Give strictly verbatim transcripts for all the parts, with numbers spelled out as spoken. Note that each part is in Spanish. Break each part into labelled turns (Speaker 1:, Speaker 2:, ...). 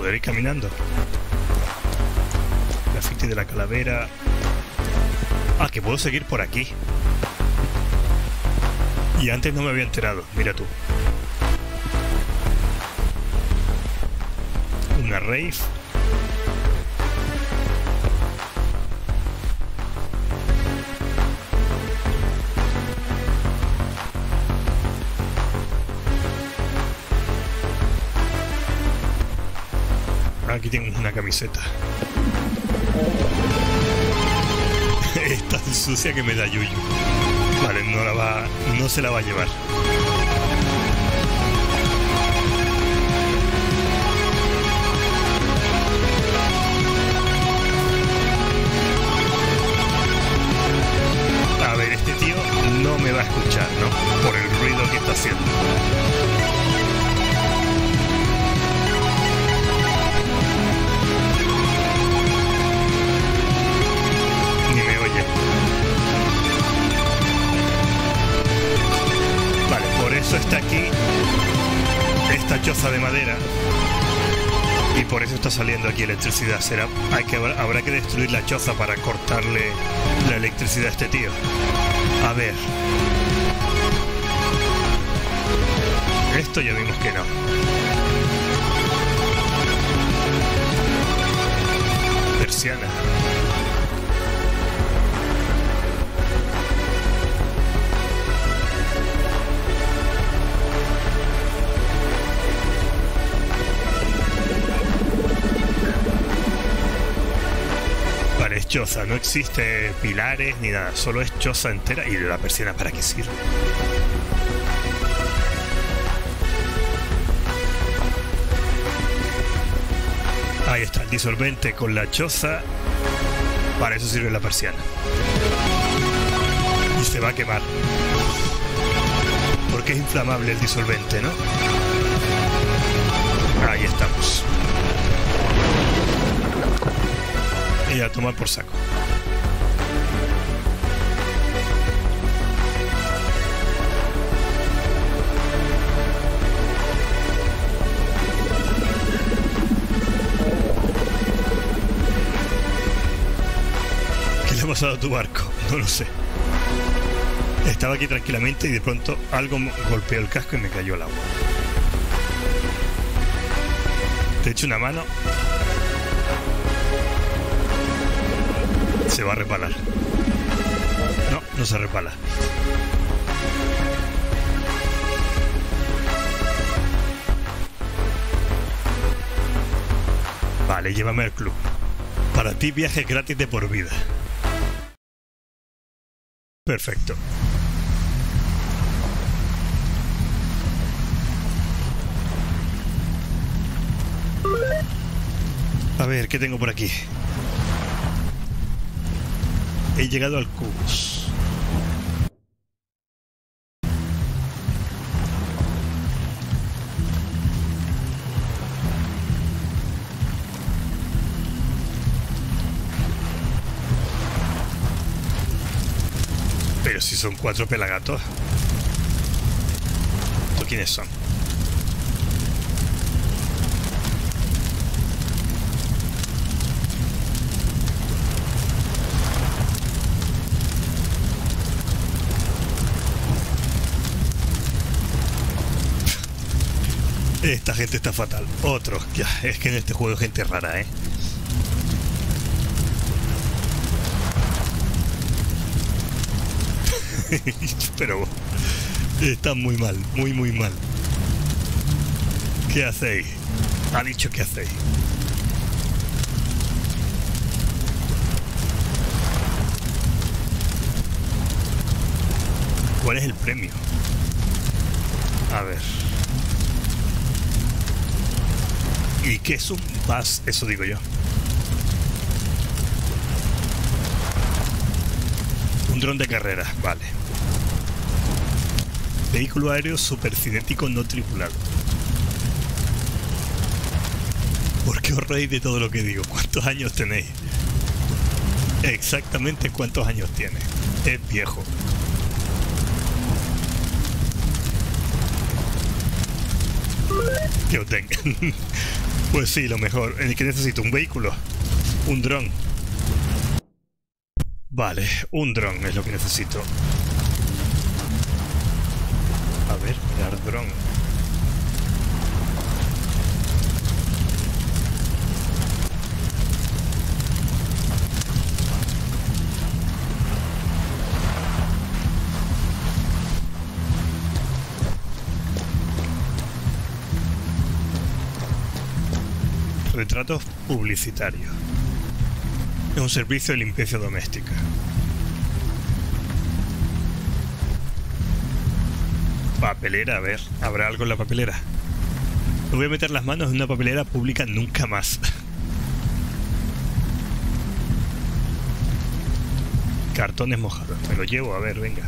Speaker 1: poder ir caminando. Grafiti de la calavera. Ah, que puedo seguir por aquí. Y antes no me había enterado, mira tú. Una rave. Aquí tengo una camiseta. Es tan sucia que me da yuyu. Vale, no la va, no se la va a llevar. A ver, este tío no me va a escuchar, ¿no? Por el ruido que está haciendo. Está aquí esta choza de madera y por eso está saliendo aquí electricidad. Será, hay que, habrá que destruir la choza para cortarle la electricidad a este tío. A ver, esto ya vimos que no. Persiana. Choza, no existe pilares ni nada, solo es choza entera. ¿Y de la persiana para qué sirve? Ahí está, el disolvente con la choza. Para eso sirve la persiana. Y se va a quemar. Porque es inflamable el disolvente, ¿no? Ahí estamos. Y a tomar por saco. ¿Qué le ha pasado a tu barco? No lo sé. Estaba aquí tranquilamente y de pronto algo golpeó el casco y me cayó al agua. Te echo una mano. Se va a reparar. No, no se repala. Vale, llévame al club. Para ti viaje gratis de por vida. Perfecto. A ver, ¿qué tengo por aquí? He llegado al Cubus. Pero si son cuatro pelagatos. ¿Estos quiénes son? Esta gente está fatal. Otro. Ya, es que en este juego hay gente rara, ¿eh? Pero está muy mal, muy muy mal. ¿Qué hacéis? Ha dicho que hacéis. ¿Cuál es el premio? A ver. ¿Y qué es un bus? Eso digo yo. Un dron de carrera, vale. Vehículo aéreo supercinético no tripulado. ¿Por qué os reís de todo lo que digo? ¿Cuántos años tenéis? Exactamente cuántos años tiene. Es viejo. Que os tengan. Pues sí, lo mejor. ¿El que necesito? Un vehículo. Un dron. Vale, un dron es lo que necesito. A ver, mirar dron. Retratos publicitarios. Es un servicio de limpieza doméstica. Papelera, a ver, ¿habrá algo en la papelera? No voy a meter las manos en una papelera pública nunca más. Cartones mojados, me lo llevo, a ver, venga.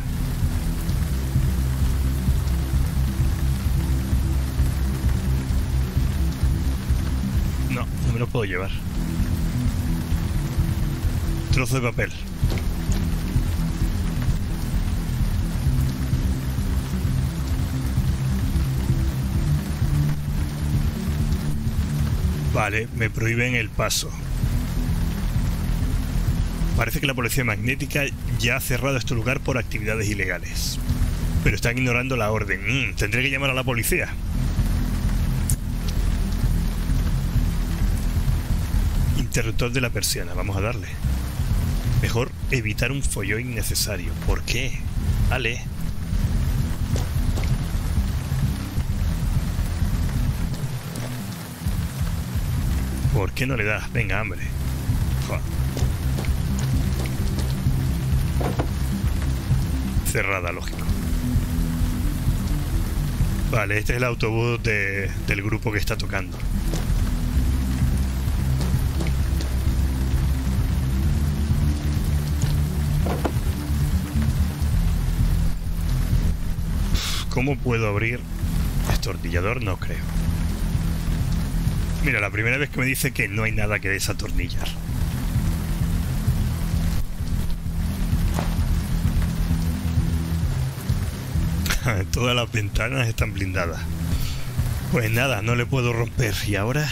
Speaker 1: No, no me lo puedo llevar. Trozo de papel. Vale, me prohíben el paso. Parece que la policía magnética ya ha cerrado este lugar por actividades ilegales. Pero están ignorando la orden. Mm, tendré que llamar a la policía. Interruptor de la persiana, vamos a darle. Mejor evitar un follón innecesario. ¿Por qué? Vale. ¿Por qué no le das? Venga, hambre. Joder. Cerrada, lógico. Vale, este es el autobús de, del grupo que está tocando. ¿Cómo puedo abrir? Destornillador no creo. Mira, la primera vez que me dice que no hay nada que desatornillar. Todas las ventanas están blindadas. Pues nada, no le puedo romper. ¿Y ahora?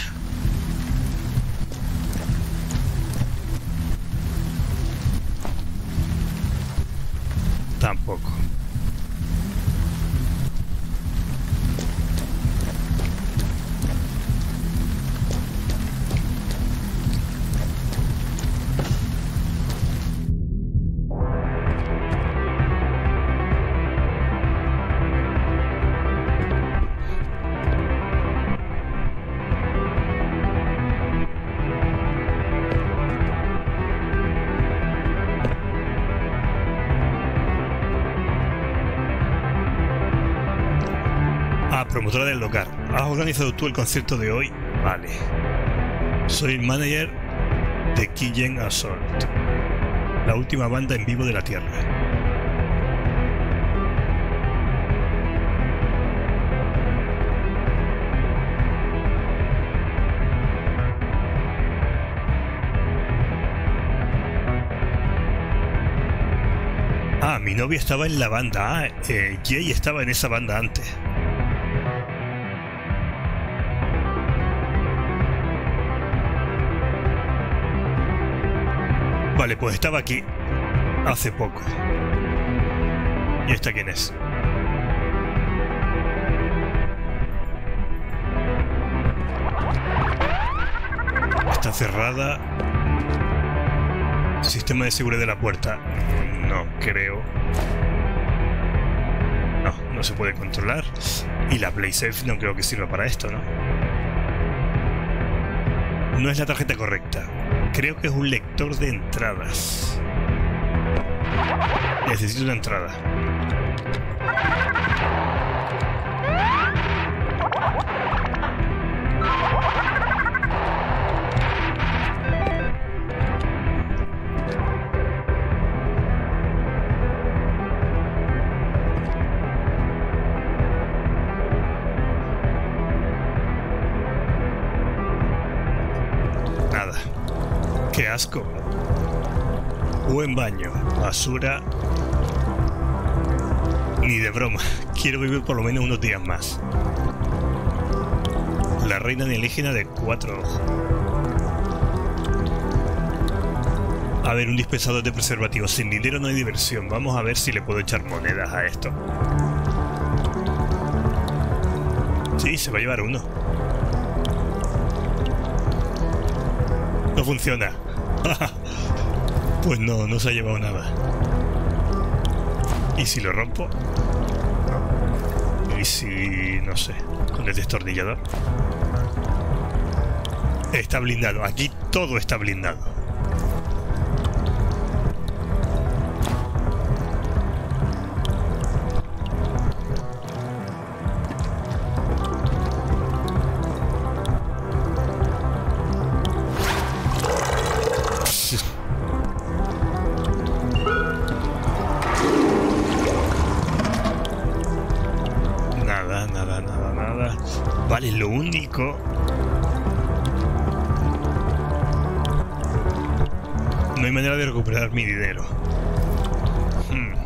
Speaker 1: Tampoco. Promotora del local. ¿Has organizado tú el concierto de hoy? Vale. Soy el manager de Killen Assault, la última banda en vivo de la Tierra. Ah, mi novia estaba en la banda. Ah, eh, Jay estaba en esa banda antes. Vale, pues estaba aquí hace poco. ¿Y esta quién es? Está cerrada. Sistema de seguridad de la puerta. No creo. No, no se puede controlar. Y la PlaySafe no creo que sirva para esto, ¿no? No es la tarjeta correcta. Creo que es un lector de entradas. Necesito una entrada. Nada. ¡Qué asco! Buen baño, basura. Ni de broma. Quiero vivir por lo menos unos días más. La reina alienígena de cuatro ojos. A ver, un dispensador de preservativos. Sin dinero no hay diversión. Vamos a ver si le puedo echar monedas a esto. Sí, se va a llevar uno. No funciona. Pues no, no se ha llevado nada. ¿Y si lo rompo? No. ¿Y si... no sé, con el destornillador? Está blindado. Aquí todo está blindado. Vale, lo único... no hay manera de recuperar mi dinero. Hmm.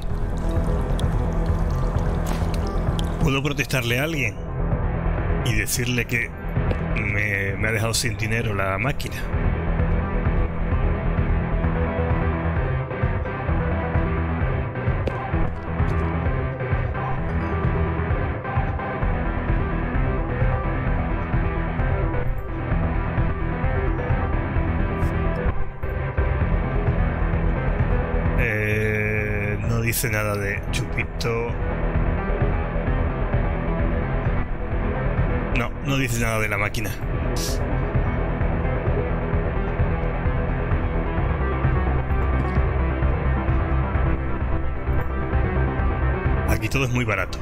Speaker 1: ¿Puedo protestarle a alguien? Y decirle que me, me ha dejado sin dinero la máquina. Dice nada de Chupito. No, no dice nada de la máquina. Aquí todo es muy barato.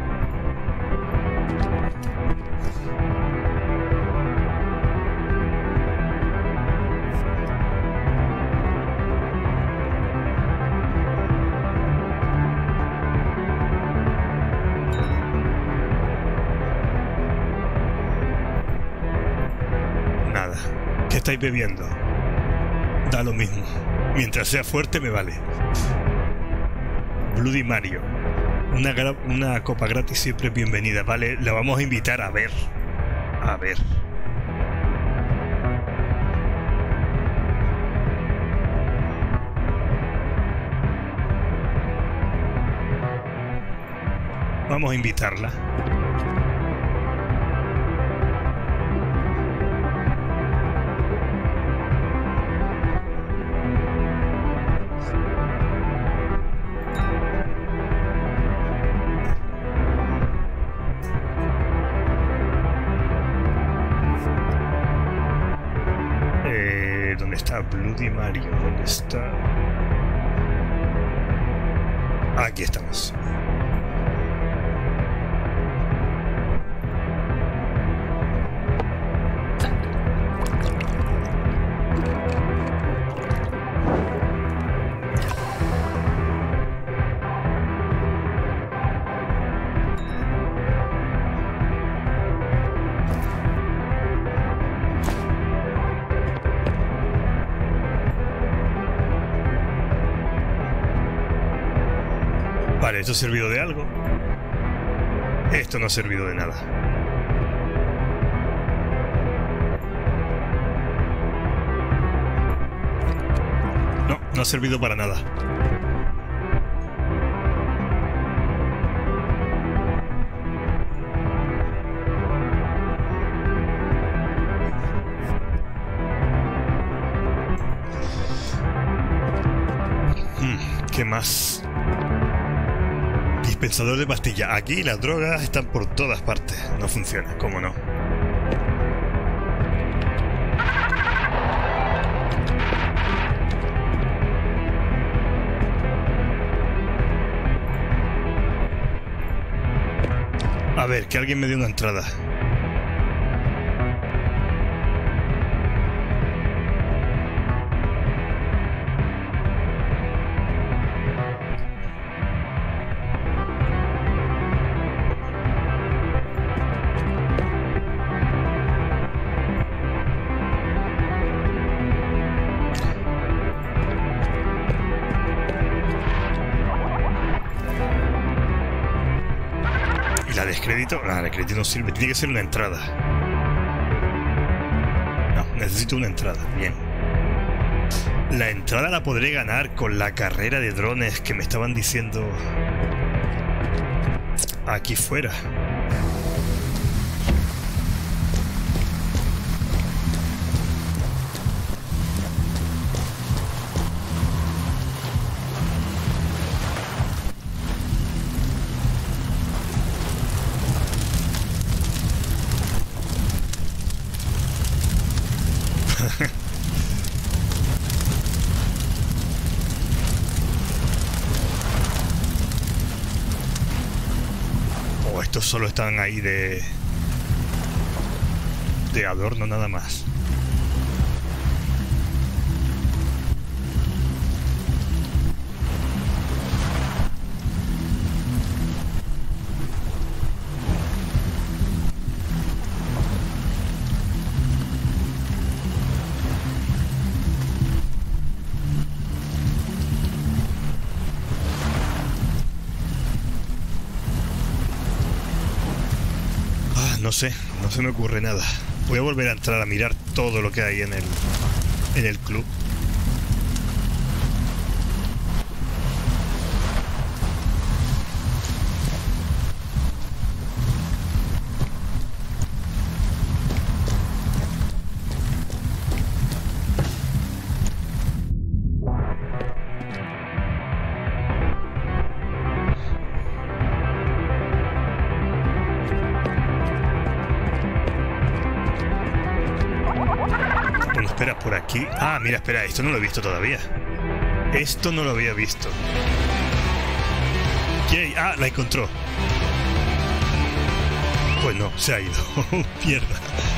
Speaker 1: ¿Qué estáis bebiendo? Da lo mismo. Mientras sea fuerte me vale. Bloody Mario. Una, una copa gratis siempre bienvenida. Vale, la vamos a invitar a ver. A ver. Vamos a invitarla. ¿Dónde está Bloody Mario? ¿Dónde está? Aquí estamos. Vale, ¿esto ha servido de algo? Esto no ha servido de nada. No, no ha servido para nada. Hmm, ¿qué más? Dispensador de pastillas. Aquí las drogas están por todas partes. No funciona, ¿cómo no? A ver, que alguien me dé una entrada. ¿Y la descrédito? Ah, la de crédito no sirve, tiene que ser una entrada. necesito una entrada. Bien. La entrada la podré ganar con la carrera de drones que me estaban diciendo aquí fuera. Oh, estos solo están ahí de de adorno nada más. No sé, no se me ocurre nada. Voy a volver a entrar a mirar todo lo que hay en el, en el club. Espera, por aquí... Ah, mira, espera, esto no lo he visto todavía. Esto no lo había visto. ¿Qué? Ah, la encontró. Pues no, se ha ido. Mierda.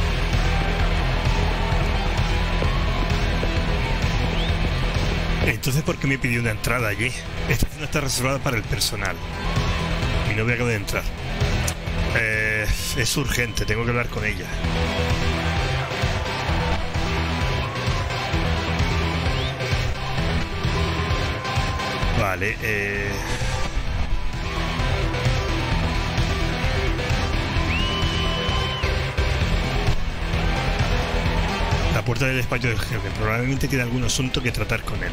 Speaker 1: Entonces, ¿por qué me pidió una entrada allí? Esta zona está reservada para el personal. Mi novia acaba de entrar. Eh, es urgente, tengo que hablar con ella. Vale, eh... la puerta del despacho del jefe. Probablemente tiene algún asunto que tratar con él.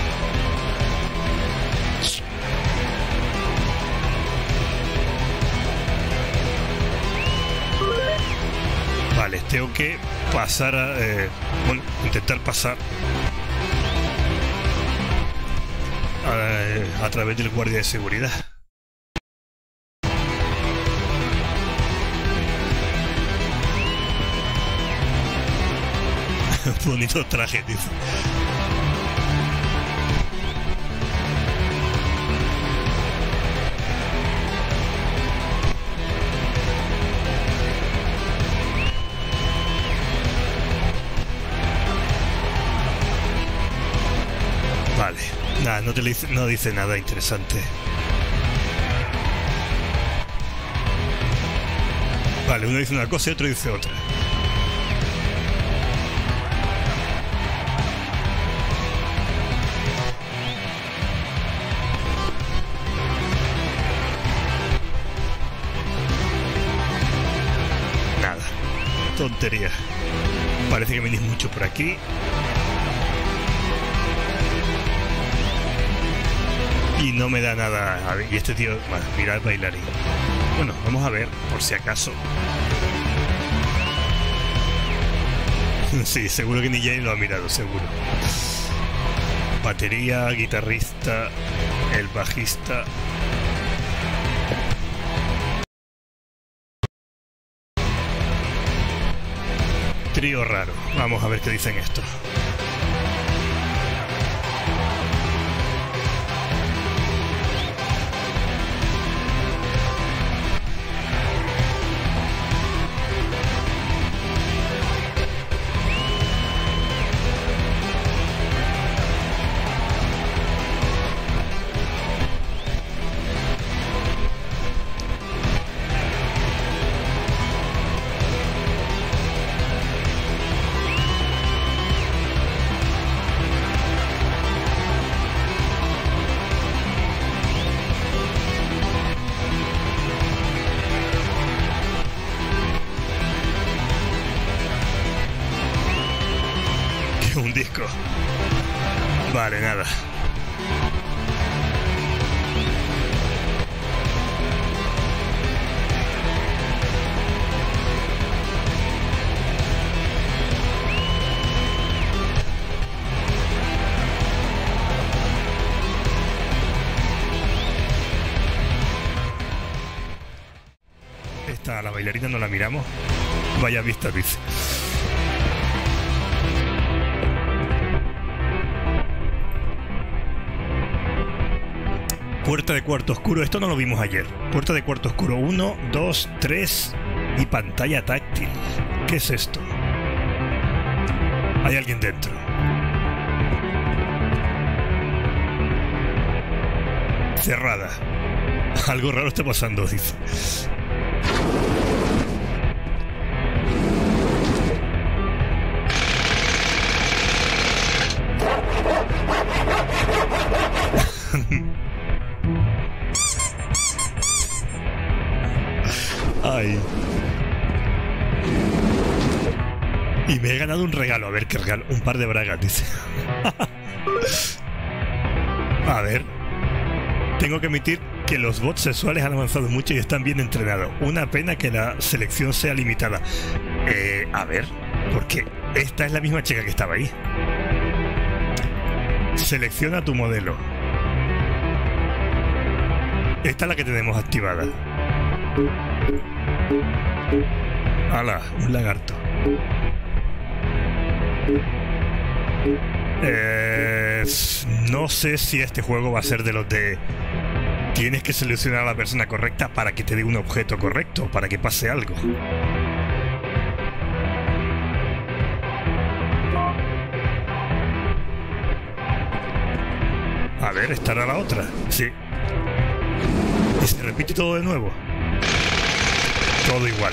Speaker 1: Vale, tengo que pasar a... Eh, bueno, intentar pasar... A, a través del guardia de seguridad. Bonito traje, dice. Vale. Nada, no, te dice, no dice nada interesante. Vale, uno dice una cosa y otro dice otra. Nada. Tontería. Parece que venís mucho por aquí. Y no me da nada. A ver, y este tío, bueno, mira el bailarín. Bueno, vamos a ver, por si acaso. Sí, seguro que ni Jay lo ha mirado, seguro. Batería, guitarrista, el bajista. Trío raro. Vamos a ver qué dicen esto. disco. Vale, nada. Esta, la bailarina no la miramos. Vaya vista, dice. Puerta de cuarto oscuro. Esto no lo vimos ayer. Puerta de cuarto oscuro. Uno, dos, tres. Y pantalla táctil. ¿Qué es esto? Hay alguien dentro. Cerrada. Algo raro está pasando, dice. Ay. Y me he ganado un regalo. A ver qué regalo. Un par de bragas, dice. A ver. Tengo que admitir que los bots sexuales han avanzado mucho y están bien entrenados. Una pena que la selección sea limitada. Eh, a ver. Porque esta es la misma chica que estaba ahí. Selecciona tu modelo. Esta es la que tenemos activada. ¡Hala! Un lagarto. Eh, no sé si este juego va a ser de los de... Tienes que seleccionar a la persona correcta para que te dé un objeto correcto, para que pase algo. A ver, ¿estará la otra? Sí. ¿Y se repite todo de nuevo? Todo igual.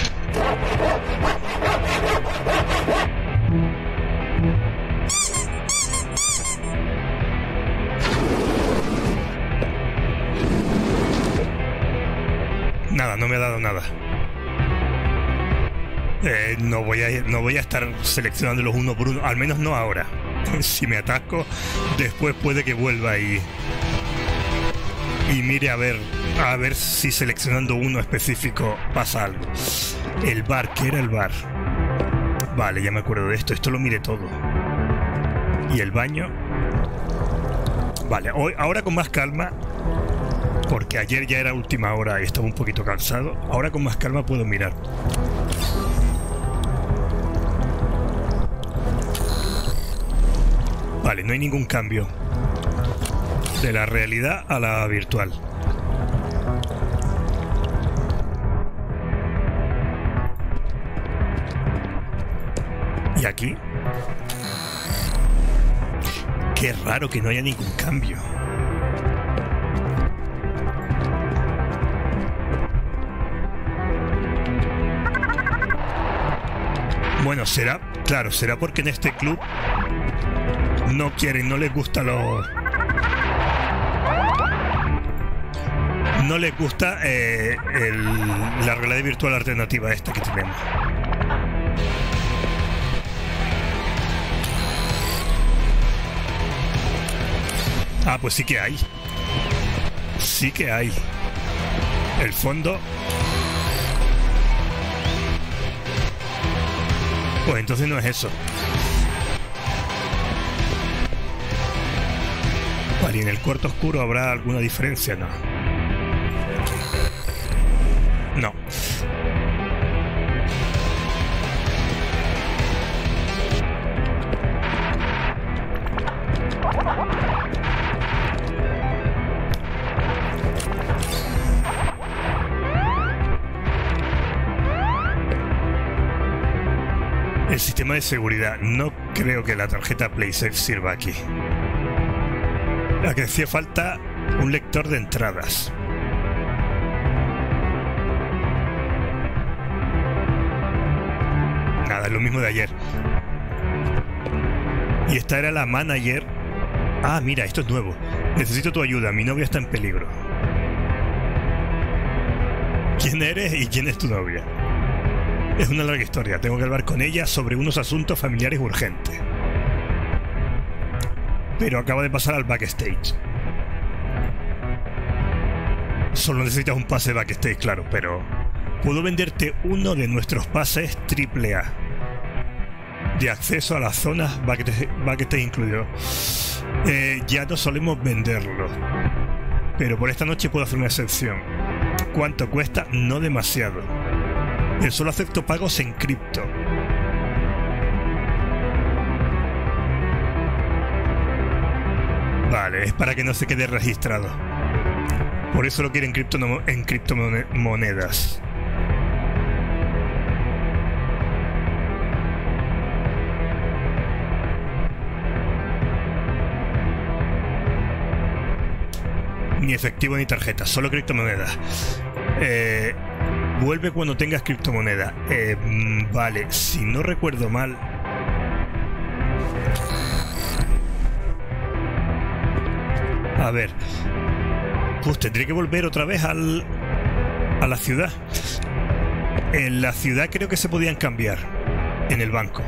Speaker 1: Nada, no me ha dado nada. Eh, no voy a no voy a estar seleccionándolos uno por uno, al menos no ahora. Si me atasco, después puede que vuelva y y mire a ver a ver si seleccionando uno específico pasa algo. El bar, ¿qué era el bar? Vale, ya me acuerdo de esto. Esto lo miré todo. Y el baño. Vale, hoy, ahora con más calma, porque ayer ya era última hora y estaba un poquito cansado. Ahora con más calma puedo mirar. Vale, no hay ningún cambio de la realidad a la virtual. ¿Y aquí? Qué raro que no haya ningún cambio. Bueno, será, claro, será porque en este club no quieren, no les gusta lo... No les gusta eh, el, la realidad virtual alternativa esta que tenemos. Ah, pues sí que hay. Sí que hay. El fondo. Pues entonces no es eso. Vale, ¿y en el cuarto oscuro habrá alguna diferencia? No. No. El sistema de seguridad. No creo que la tarjeta PlaySafe sirva aquí. La que hacía falta un lector de entradas. Nada, es lo mismo de ayer. Y esta era la manager. Ah, mira, esto es nuevo. Necesito tu ayuda, mi novia está en peligro. ¿Quién eres y quién es tu novia? Es una larga historia. Tengo que hablar con ella sobre unos asuntos familiares urgentes. pero acaba de pasar al backstage. Solo necesitas un pase de backstage, claro, pero puedo venderte uno de nuestros pases triple A de acceso a las zonas backstage, backstage incluido. Eh, ya no solemos venderlo, pero por esta noche puedo hacer una excepción. ¿Cuánto cuesta? No demasiado. Yo solo acepto pagos en cripto. Vale, es para que no se quede registrado. Por eso lo quieren en, cripto, en criptomonedas. Ni efectivo ni tarjeta, solo criptomonedas. Eh, vuelve cuando tengas criptomoneda. Eh, vale, si no recuerdo mal. A ver. Pues tendré que volver otra vez al, a la ciudad. En la ciudad creo que se podían cambiar. En el banco.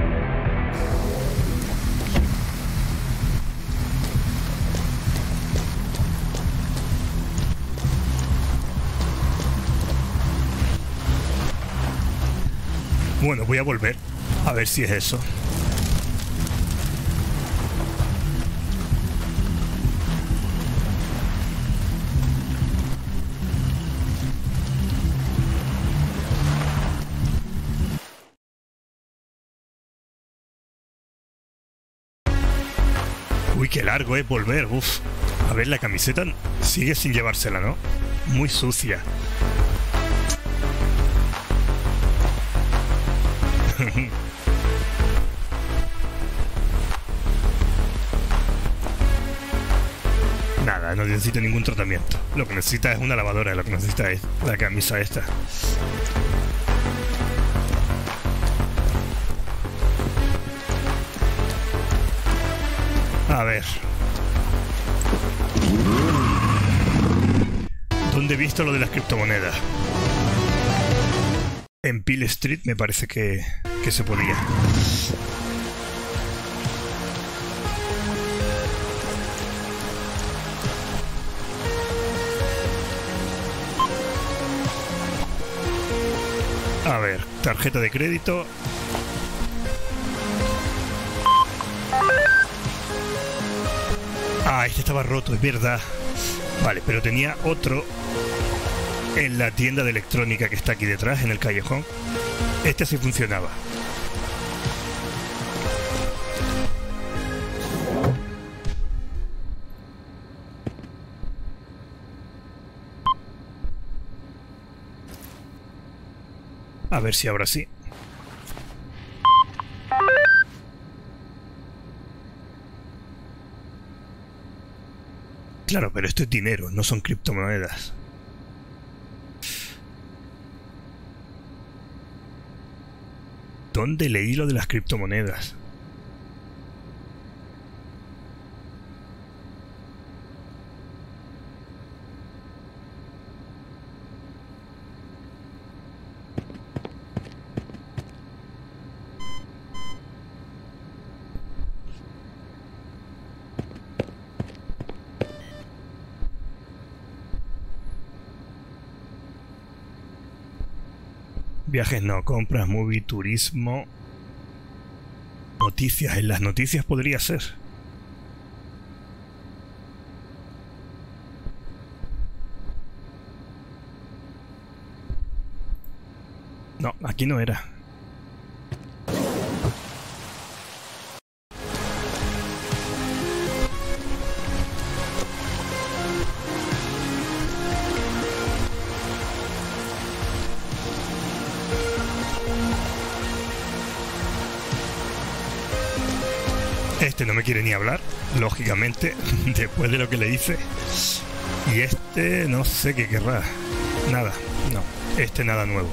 Speaker 1: Bueno, voy a volver a ver si es eso. Uy, qué largo es volver. Uf. A ver, la camiseta sigue sin llevársela, ¿no? Muy sucia. Nada, no necesito ningún tratamiento. Lo que necesita es una lavadora, lo que necesita es la camisa esta. A ver. ¿Dónde he visto lo de las criptomonedas? En Peel Street me parece que, que se podía. A ver, tarjeta de crédito. Ah, este estaba roto, es verdad. Vale, pero tenía otro en la tienda de electrónica que está aquí detrás, en el callejón. Este sí funcionaba. A ver si ahora sí. Claro, pero esto es dinero, no son criptomonedas. ¿Dónde leí lo de las criptomonedas? Viajes no, compras, movie, turismo. Noticias, en las noticias podría ser. No, aquí no era. Este no me quiere ni hablar, lógicamente, después de lo que le hice. Y este no sé qué querrá. Nada, no, este nada nuevo.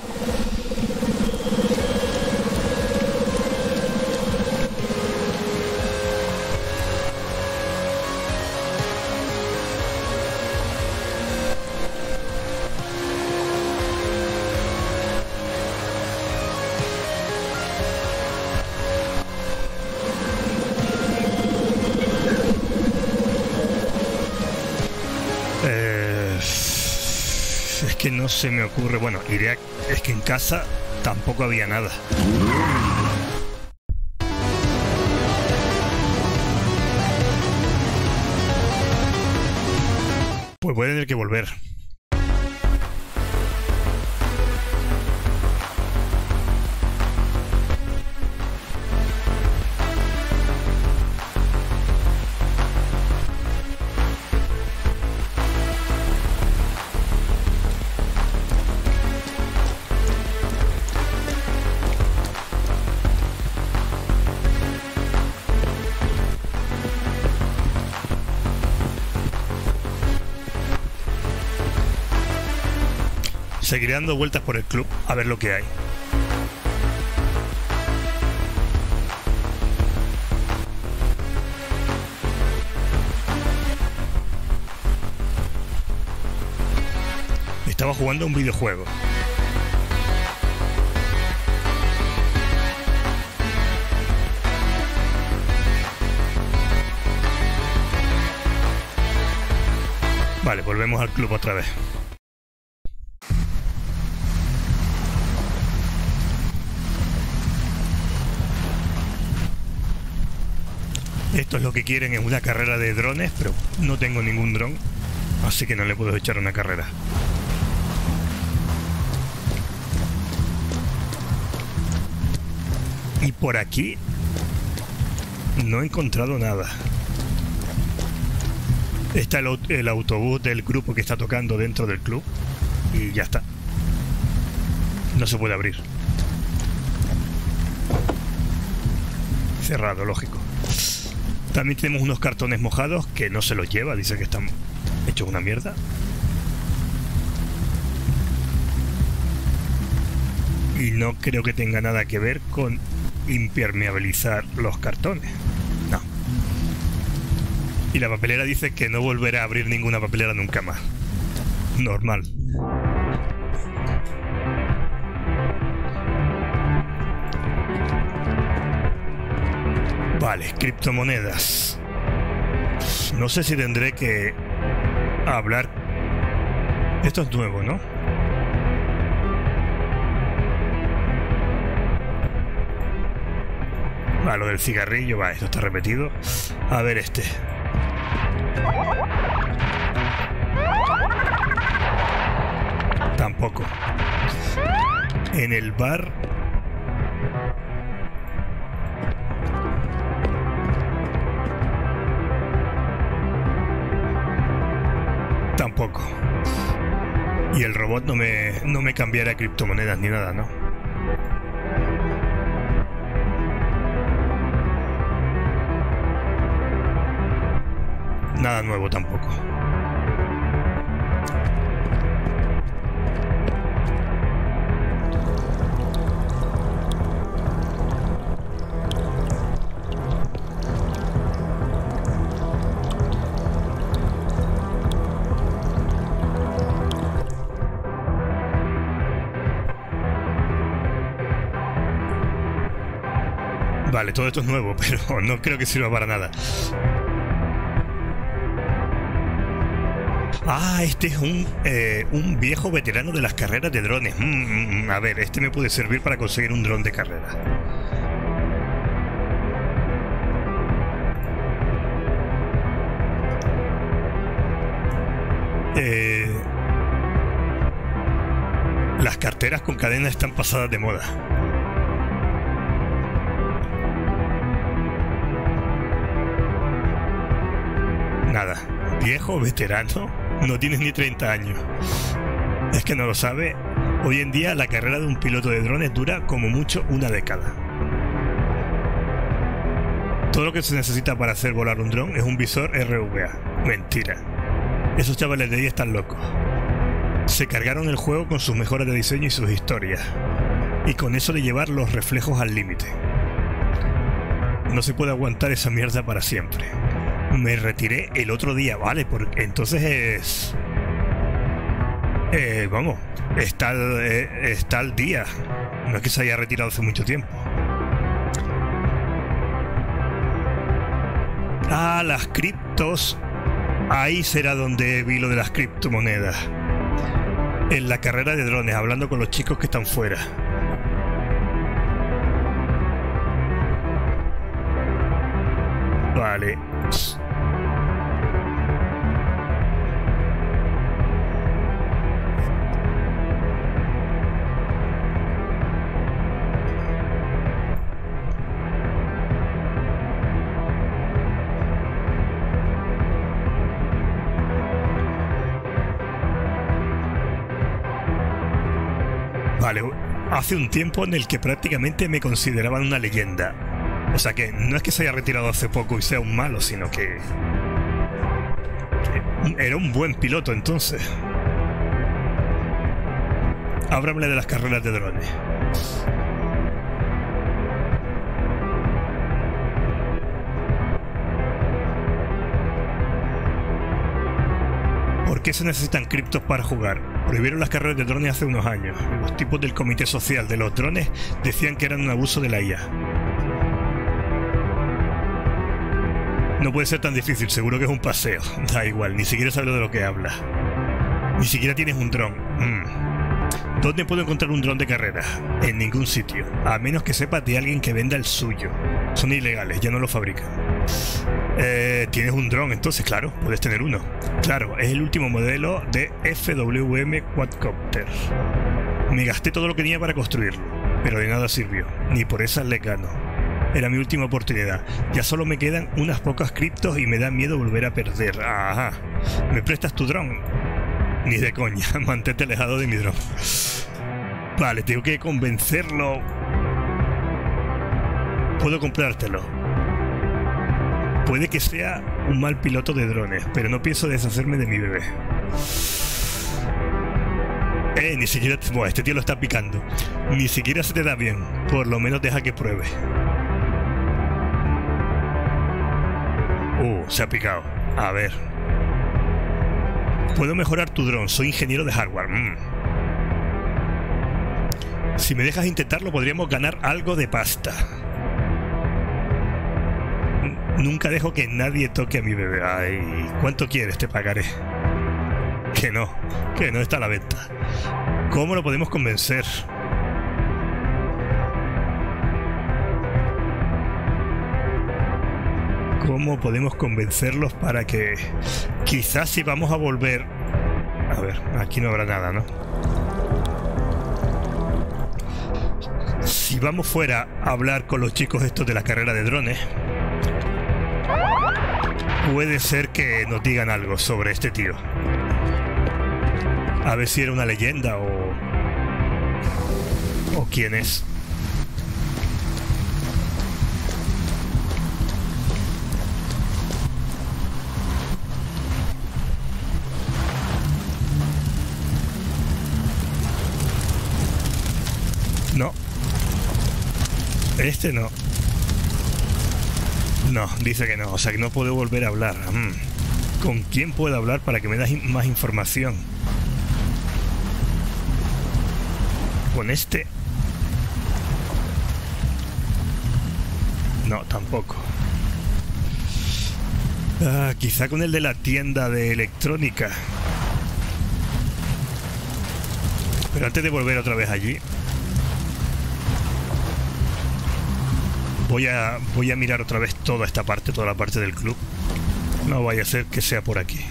Speaker 1: que no se me ocurre. Bueno, iré a... es que en casa tampoco había nada. Pues voy a tener que volver. Seguiré dando vueltas por el club a ver lo que hay. Estaba jugando a un videojuego. Vale, volvemos al club otra vez. Esto es lo que quieren, es una carrera de drones, pero no tengo ningún dron, así que no le puedo echar una carrera. Y por aquí no he encontrado nada. Está el, el autobús del grupo que está tocando dentro del club y ya está. No se puede abrir. Cerrado, lógico. También tenemos unos cartones mojados que no se los lleva, dice que están hechos una mierda. Y no creo que tenga nada que ver con impermeabilizar los cartones. No. Y la papelera dice que no volverá a abrir ninguna papelera nunca más. Normal. Vale, criptomonedas. No sé si tendré que hablar. Esto es nuevo, ¿no? Va, lo del cigarrillo, va, esto está repetido. A ver este. Tampoco. En el bar... Tampoco. Y el robot no me, no me cambiará criptomonedas ni nada, ¿no? Nada nuevo tampoco. Vale, todo esto es nuevo, pero no creo que sirva para nada. Ah, este es un, eh, un viejo veterano de las carreras de drones. Mm, mm, a ver, este me puede servir para conseguir un dron de carrera. Eh, las carteras con cadena están pasadas de moda. Nada, viejo, veterano, no tienes ni treinta años. Es que no lo sabe. Hoy en día la carrera de un piloto de drones dura como mucho una década. Todo lo que se necesita para hacer volar un dron es un visor R V A. Mentira. Esos chavales de ahí están locos. Se cargaron el juego con sus mejoras de diseño y sus historias. Y con eso de llevar los reflejos al límite. No se puede aguantar esa mierda para siempre. Me retiré el otro día, vale, porque entonces es... Eh, vamos, está, eh, está al día. No es que se haya retirado hace mucho tiempo. Ah, las criptos. Ahí será donde vi lo de las criptomonedas. en la carrera de drones, hablando con los chicos que están fuera. Vale. Vale, hace un tiempo en el que prácticamente me consideraban una leyenda. O sea que no es que se haya retirado hace poco y sea un malo, sino que... que era un buen piloto entonces. Háblame de las carreras de drones. ¿Por qué se necesitan criptos para jugar? Prohibieron las carreras de drones hace unos años. Los tipos del comité social de los drones decían que eran un abuso de la I A. No puede ser tan difícil, seguro que es un paseo. Da igual, ni siquiera sabes de lo que habla. Ni siquiera tienes un dron. Mm. ¿Dónde puedo encontrar un dron de carrera? En ningún sitio, a menos que sepas de alguien que venda el suyo. Son ilegales, ya no lo fabrican. Eh, ¿Tienes un dron? Entonces, claro, puedes tener uno. Claro, es el último modelo de F W M Quadcopter. Me gasté todo lo que tenía para construirlo, pero de nada sirvió. Ni por esas le gano. Era mi última oportunidad. Ya solo me quedan unas pocas criptos y me da miedo volver a perder. Ajá. ¿Me prestas tu dron? Ni de coña. Mantente alejado de mi dron. Vale, tengo que convencerlo. Puedo comprártelo. Puede que sea un mal piloto de drones, pero no pienso deshacerme de mi bebé. Eh, ni siquiera... Buah, este tío lo está picando. Ni siquiera se te da bien. Por lo menos deja que pruebe. Uh, se ha picado. A ver. Puedo mejorar tu dron. Soy ingeniero de hardware. Mm. Si me dejas intentarlo, podríamos ganar algo de pasta. Nunca dejo que nadie toque a mi bebé. Ay, ¿cuánto quieres? Te pagaré. Que no, que no está a la venta. ¿Cómo lo podemos convencer? ¿Cómo podemos convencerlos para que... Quizás si vamos a volver... A ver, aquí no habrá nada, ¿no? Si vamos fuera a hablar con los chicos estos de la carrera de drones, puede ser que nos digan algo sobre este tío. A ver si era una leyenda o... o quién es. No. Este no. No, dice que no. O sea que no puedo volver a hablar. Mm. ¿Con quién puedo hablar para que me das más información? ¿Con este? No, tampoco. Ah, quizá con el de la tienda de electrónica. Pero antes de volver otra vez allí, Voy a, voy a mirar otra vez toda esta parte, toda la parte del club. No vaya a ser que sea por aquí.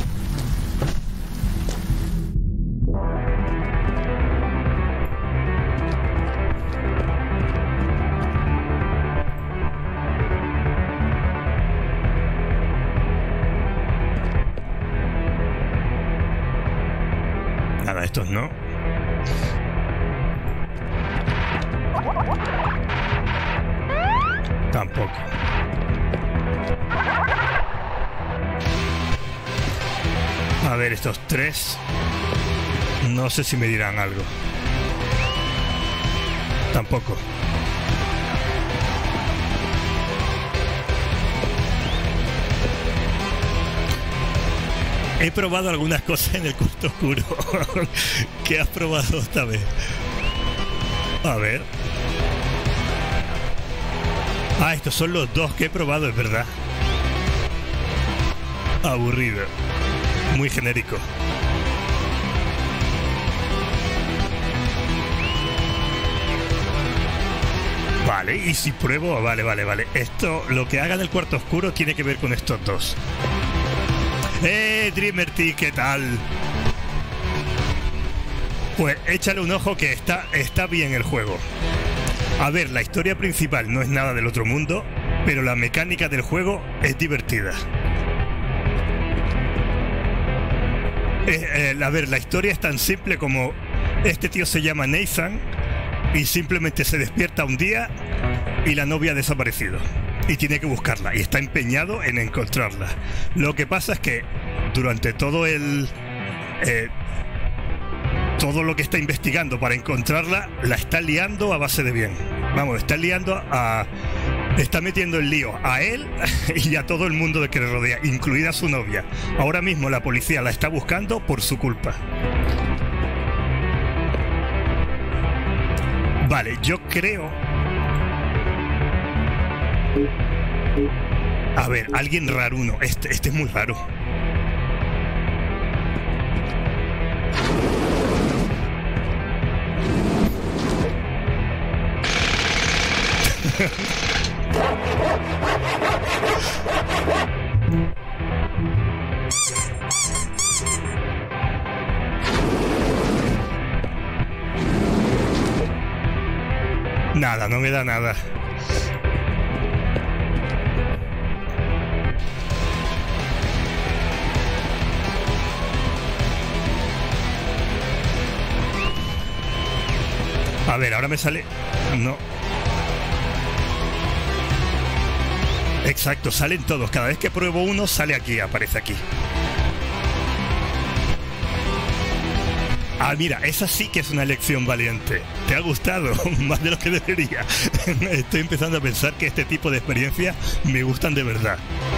Speaker 1: Nada, estos no. Tampoco. A ver, estos tres. No sé si me dirán algo. Tampoco. He probado algunas cosas en el cuarto oscuro. ¿Qué has probado esta vez? A ver. Ah, estos son los dos que he probado, es verdad. Aburrido. Muy genérico. Vale, y si pruebo... Vale, vale, vale. Esto, lo que haga en el cuarto oscuro tiene que ver con estos dos. ¡Eh, Dreamerty! ¿Qué tal? Pues échale un ojo que está, está bien el juego. A ver, la historia principal no es nada del otro mundo, pero la mecánica del juego es divertida. Eh, eh, a ver, la historia es tan simple como... Este tío se llama Nathan y simplemente se despierta un día y la novia ha desaparecido. Y tiene que buscarla y está empeñado en encontrarla. Lo que pasa es que durante todo el... Eh, todo lo que está investigando para encontrarla, la está liando a base de bien. Vamos, está liando a... Está metiendo el lío a él y a todo el mundo de que le rodea, incluida su novia. Ahora mismo la policía la está buscando por su culpa. Vale, yo creo... A ver, alguien raruno. Este, este es muy raro. Nada, no me da nada. A ver, ahora me sale... No. Exacto, salen todos. Cada vez que pruebo uno, sale aquí, aparece aquí. Ah, mira, esa sí que es una elección valiente. ¿Te ha gustado? Más de lo que debería. Estoy empezando a pensar que este tipo de experiencias me gustan de verdad.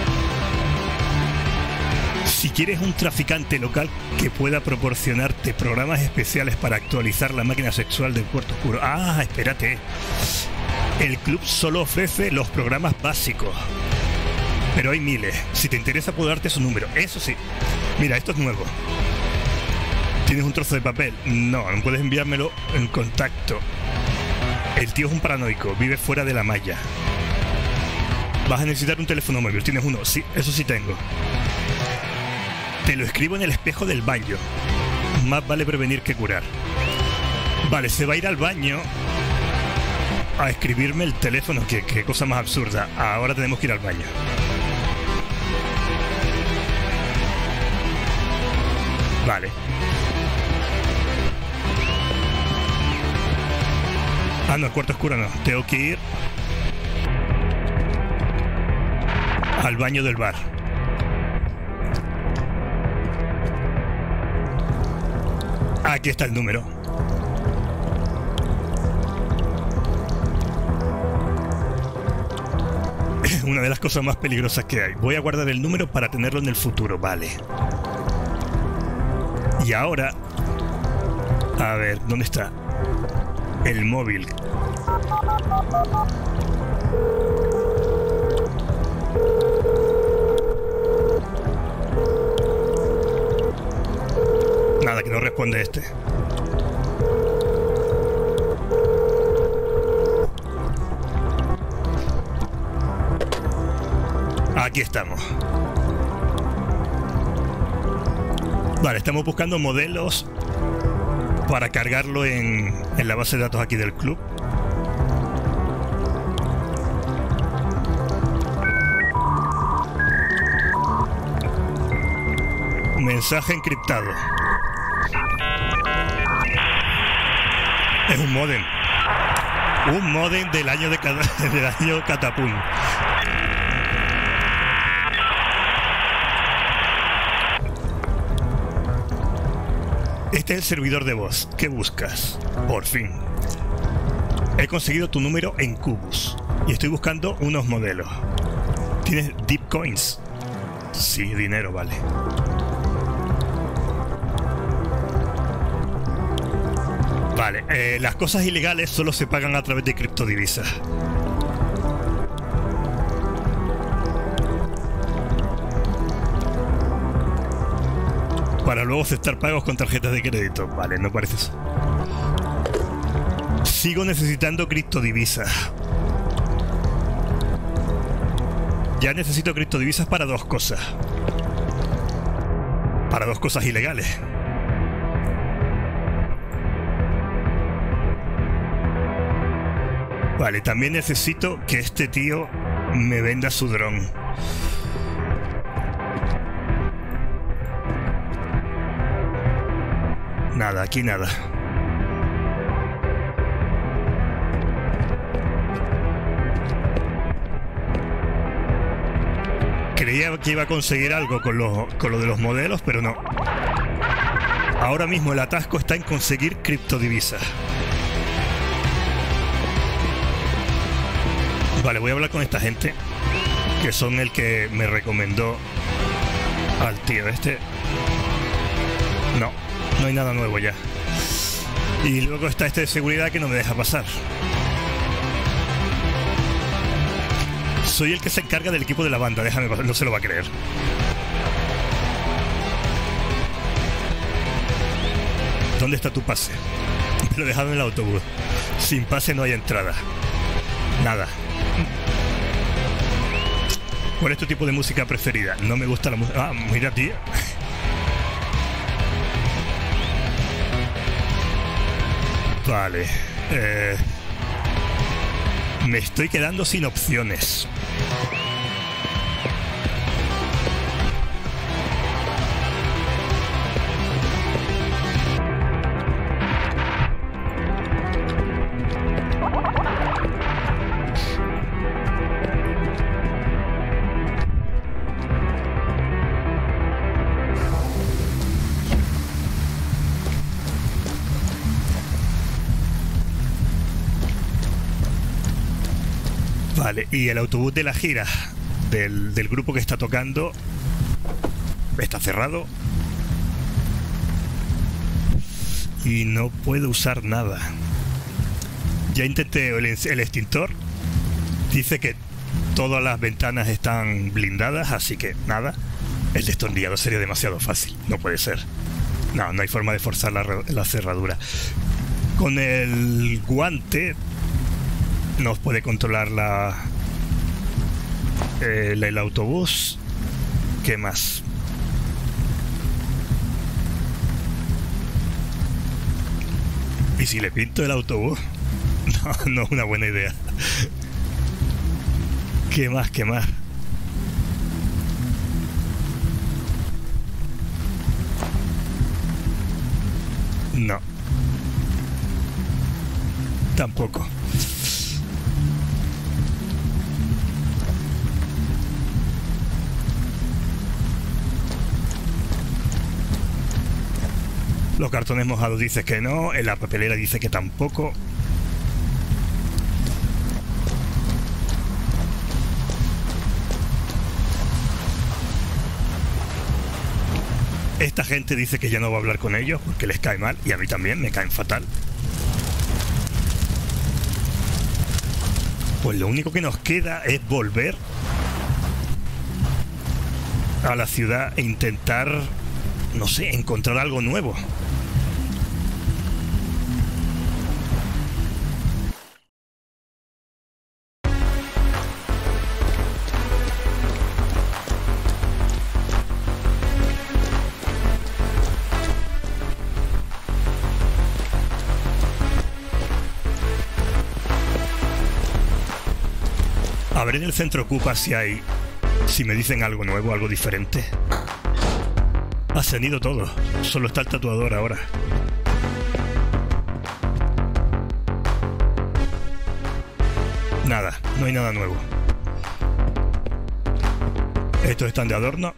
Speaker 1: Si quieres un traficante local que pueda proporcionarte programas especiales para actualizar la máquina sexual del cuarto oscuro. Ah, espérate. El club solo ofrece los programas básicos. Pero hay miles. Si te interesa puedo darte su número. Eso sí. Mira, esto es nuevo. ¿Tienes un trozo de papel? No, no puedes enviármelo en contacto. El tío es un paranoico. Vive fuera de la malla. Vas a necesitar un teléfono móvil. ¿Tienes uno? Sí, eso sí tengo. Te lo escribo en el espejo del baño. Más vale prevenir que curar. Vale, se va a ir al baño a escribirme el teléfono. Qué, qué cosa más absurda. Ahora tenemos que ir al baño. Vale. Ah, no, el cuarto oscuro no. Tengo que ir al baño del bar. Aquí está el número. Es una de las cosas más peligrosas que hay. Voy a guardar el número para tenerlo en el futuro, vale. Y ahora... A ver, ¿dónde está? El móvil. Nada, que no responde este. Aquí estamos. Vale, estamos buscando modelos para cargarlo en, en la base de datos aquí del club. Mensaje encriptado. Es un modem. Un modem del año de del año Catapum. Este es el servidor de voz. ¿Qué buscas? Por fin. He conseguido tu número en Cubus y estoy buscando unos modelos. ¿Tienes Deep Coins? Sí, dinero, vale. Vale, eh, las cosas ilegales solo se pagan a través de criptodivisas. Para luego aceptar pagos con tarjetas de crédito. Vale, no parece eso. Sigo necesitando criptodivisas. Ya necesito criptodivisas para dos cosas. Para dos cosas ilegales. Vale, también necesito que este tío me venda su dron. Nada, aquí nada. Creía que iba a conseguir algo con lo, con lo de los modelos, pero no. Ahora mismo el atasco está en conseguir criptodivisas. Vale, voy a hablar con esta gente, que son el que me recomendó al tío este. No, no hay nada nuevo ya. Y luego está este de seguridad que no me deja pasar. Soy el que se encarga del equipo de la banda, déjame pasar, no se lo va a creer. ¿Dónde está tu pase? Me lo he dejado en el autobús. Sin pase no hay entrada. Nada. ¿Cuál es tu tipo de música preferida? No me gusta la música... Ah, mira, tío. Vale. Eh... Me estoy quedando sin opciones. Vale, y el autobús de la gira del, del grupo que está tocando está cerrado y no puedo usar nada. Ya intenté el, el extintor, dice que todas las ventanas están blindadas, así que nada. El destornillador sería demasiado fácil, no puede ser. No, no hay forma de forzar la, la cerradura. Con el guante nos puede controlar la el, el autobús. ¿Qué más? ¿Y si le pinto el autobús? No, no es una buena idea. ¿Qué más? ¿Qué más? No. Tampoco. Los cartones mojados dice que no, en la papelera dice que tampoco. Esta gente dice que ya no va a hablar con ellos porque les cae mal, y a mí también me caen fatal. Pues lo único que nos queda es volver a la ciudad e intentar, no sé, encontrar algo nuevo. A ver en el centro Ocupa si hay... si me dicen algo nuevo, algo diferente. Ha cenido todo. Solo está el tatuador ahora. Nada, no hay nada nuevo. Estos están de adorno.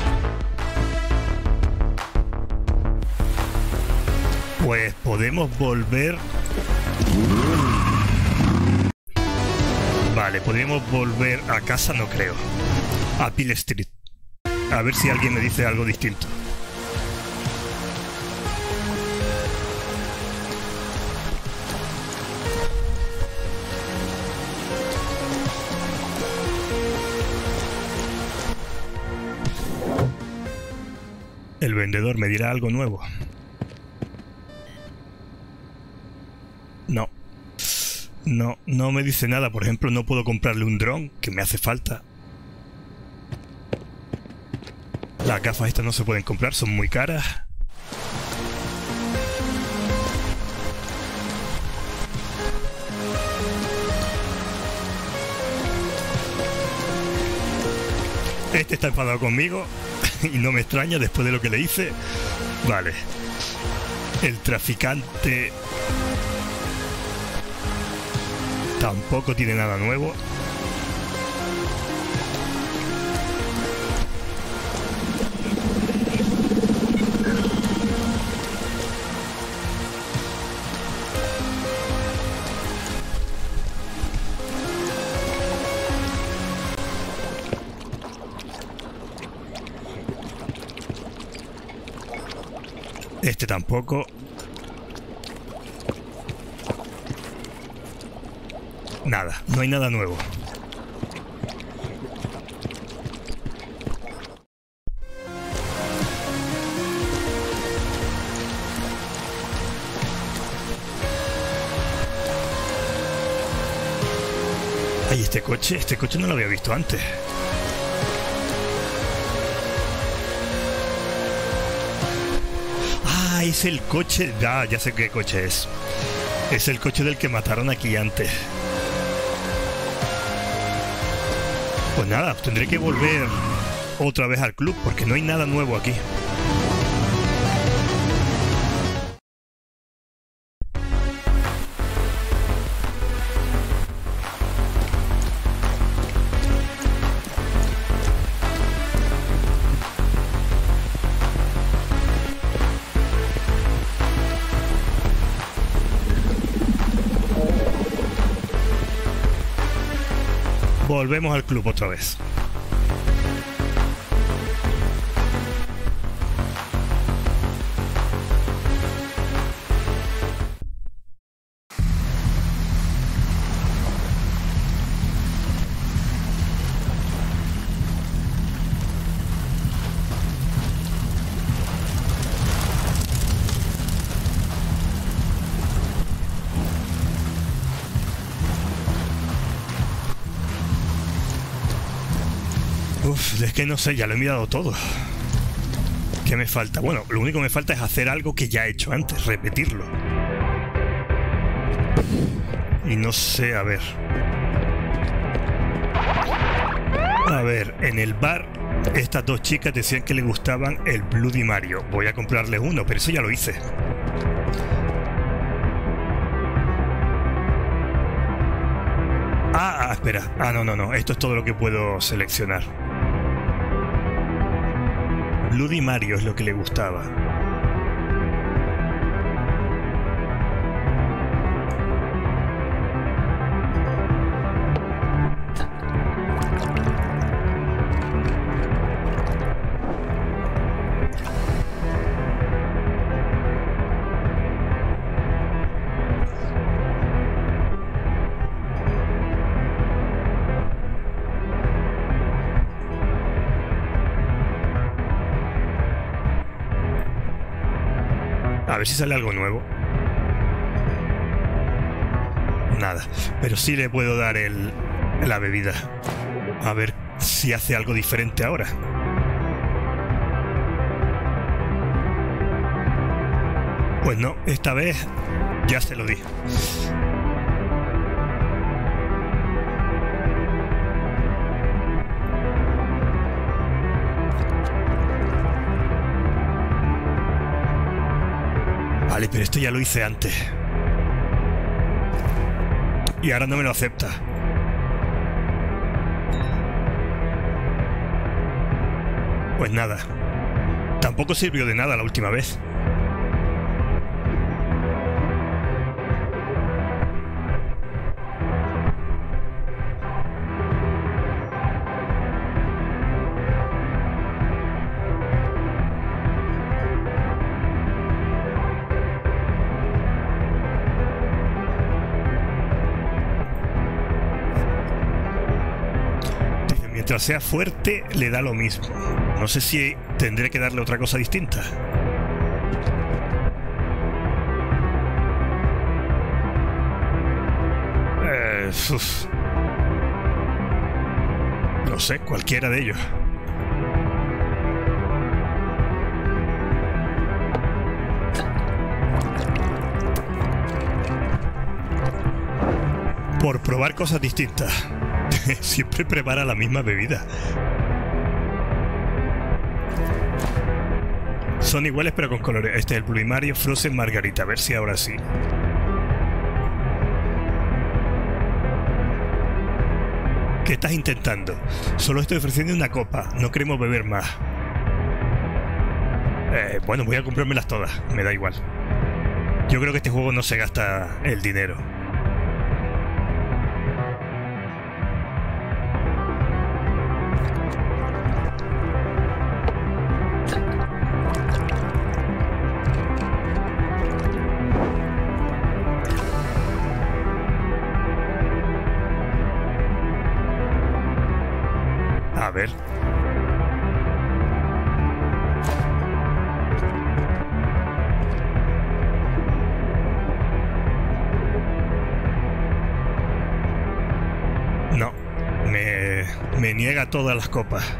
Speaker 1: Pues podemos volver... Vale, podemos volver a casa, no creo. A Peel Street. A ver si alguien me dice algo distinto. El vendedor me dirá algo nuevo. No. No, no me dice nada. Por ejemplo, no puedo comprarle un dron, que me hace falta. Las gafas estas no se pueden comprar, son muy caras. Este está enfadado conmigo y no me extraña después de lo que le hice. Vale. El traficante tampoco tiene nada nuevo. Este tampoco. Nada, no hay nada nuevo. Ay, este coche, este coche no lo había visto antes. Ah, es el coche. Ya, ya sé qué coche es. Es el coche del que mataron aquí antes. Pues nada, tendré que volver otra vez al club porque no hay nada nuevo aquí. Volvemos al club otra vez. Uf, es que no sé, ya lo he mirado todo. ¿Qué me falta? Bueno, lo único que me falta es hacer algo que ya he hecho antes, repetirlo. Y no sé, a ver. A ver, en el bar, estas dos chicas decían que les gustaban el Bloody Mario. Voy a comprarles uno, pero eso ya lo hice. Ah, ah, espera. Ah, no, no, no. Esto es todo lo que puedo seleccionar. Bloody Mario es lo que le gustaba. A ver si sale algo nuevo. Nada. Pero sí le puedo dar el, la bebida. A ver si hace algo diferente ahora. Pues no, esta vez ya se lo di. Vale, pero esto ya lo hice antes. Y ahora no me lo acepta. Pues nada. Tampoco sirvió de nada la última vez. Mientras sea fuerte, le da lo mismo. No sé si tendré que darle otra cosa distinta. Eh, uf. No sé, cualquiera de ellos. por probar cosas distintas. Siempre prepara la misma bebida. Son iguales pero con colores. Este es el Bloody Mary Frozen Margarita. A ver si ahora sí. ¿Qué estás intentando? Solo estoy ofreciendo una copa. No queremos beber más. Eh, bueno, voy a comprármelas todas. Me da igual. Yo creo que este juego no se gasta el dinero. A ver. No, me, me niega todas las copas.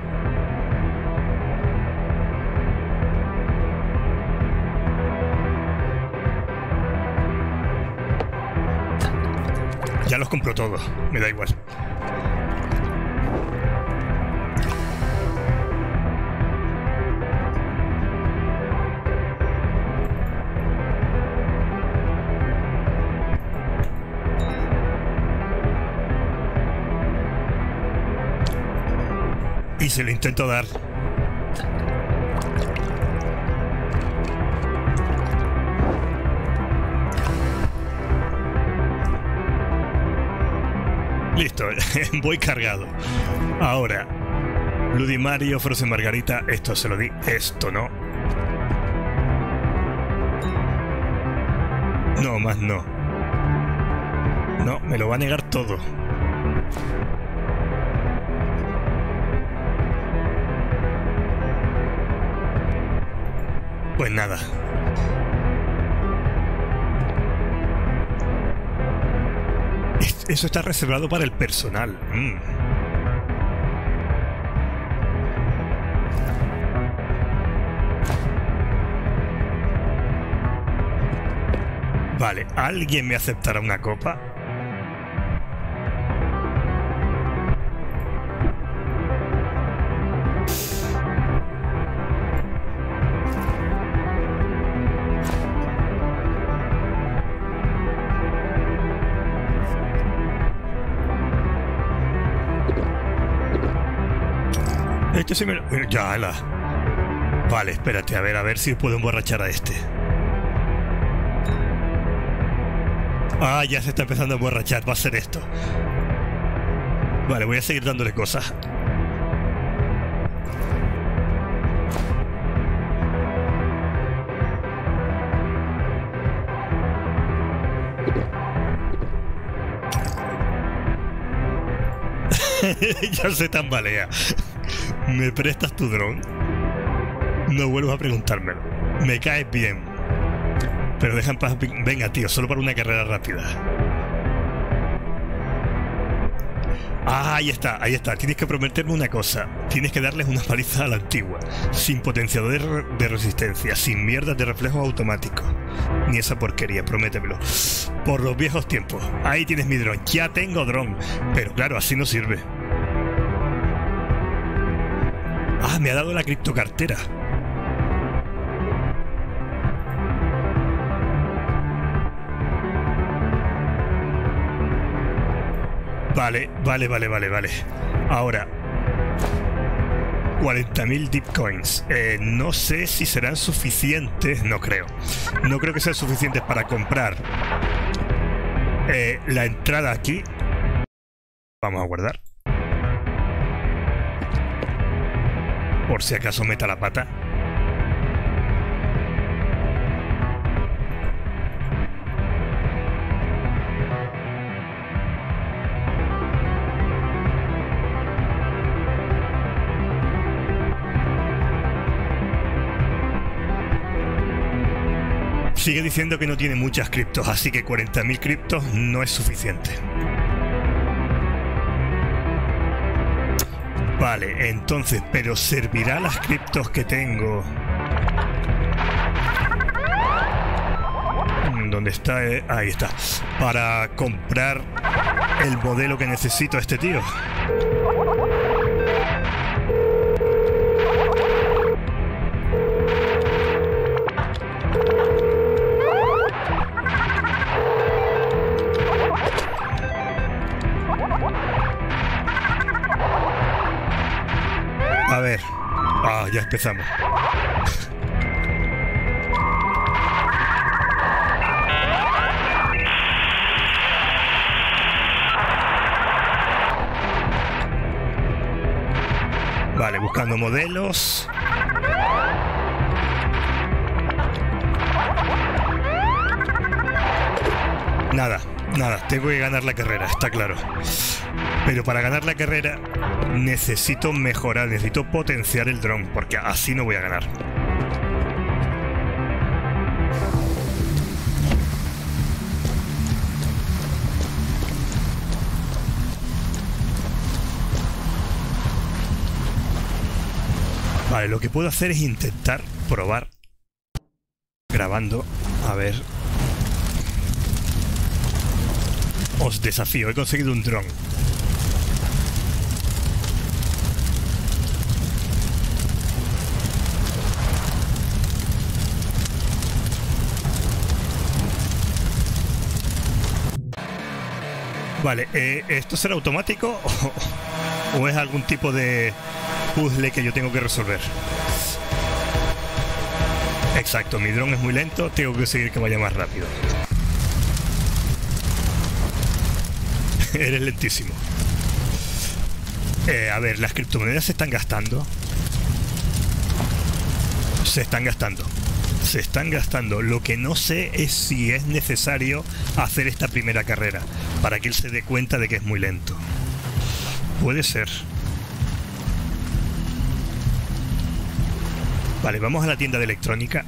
Speaker 1: Ya los compro todos, me da igual. Y se lo intento dar. Listo, voy cargado. Ahora, Bloody Mary Frozen Margarita, esto se lo di, esto no. No, más no. No, me lo va a negar todo. Pues nada. Eso está reservado para el personal. Mm. Vale, ¿alguien me aceptará una copa? Este sí me lo... Ya, la... Vale, espérate, a ver, a ver si puedo emborrachar a este. Ah, ya se está empezando a emborrachar, va a ser esto. Vale, voy a seguir dándole cosas. Ya se tambalea. ¿Me prestas tu dron? No vuelvas a preguntármelo. Me caes bien. Pero deja en paz. Venga, tío, solo para una carrera rápida. Ah, ahí está, ahí está. Tienes que prometerme una cosa. Tienes que darles una paliza a la antigua. Sin potenciador de, re de resistencia. Sin mierdas de reflejos automáticos. Ni esa porquería, prométemelo. Por los viejos tiempos. Ahí tienes mi dron. Ya tengo dron. Pero claro, así no sirve. Ah, me ha dado la criptocartera. Vale, vale, vale, vale, vale. Ahora, cuarenta mil Deepcoins. Eh, no sé si serán suficientes. No creo. No creo que sean suficientes para comprar eh, la entrada aquí. Vamos a guardar. Por si acaso meta la pata. Sigue diciendo que no tiene muchas criptos, así que cuarenta mil criptos no es suficiente. Vale, entonces, pero ¿servirá las criptos que tengo? ¿Dónde está? Ahí está. Para comprar el modelo que necesito a este tío. A ver. Ah, ya empezamos. Vale, buscando modelos. Nada, nada, tengo que ganar la carrera, está claro. Pero para ganar la carrera necesito mejorar, necesito potenciar el dron, porque así no voy a ganar. Vale, lo que puedo hacer es intentar probar grabando. A ver. Os desafío, he conseguido un dron. Vale, eh, ¿esto será automático o, o es algún tipo de puzzle que yo tengo que resolver? Exacto, mi dron es muy lento, tengo que conseguir que vaya más rápido. Eres lentísimo. Eh, a ver, las criptomonedas se están gastando. Se están gastando. Se están gastando. Lo que no sé es si es necesario hacer esta primera carrera para que él se dé cuenta de que es muy lento. Puede ser. Vale, vamos a la tienda de electrónica.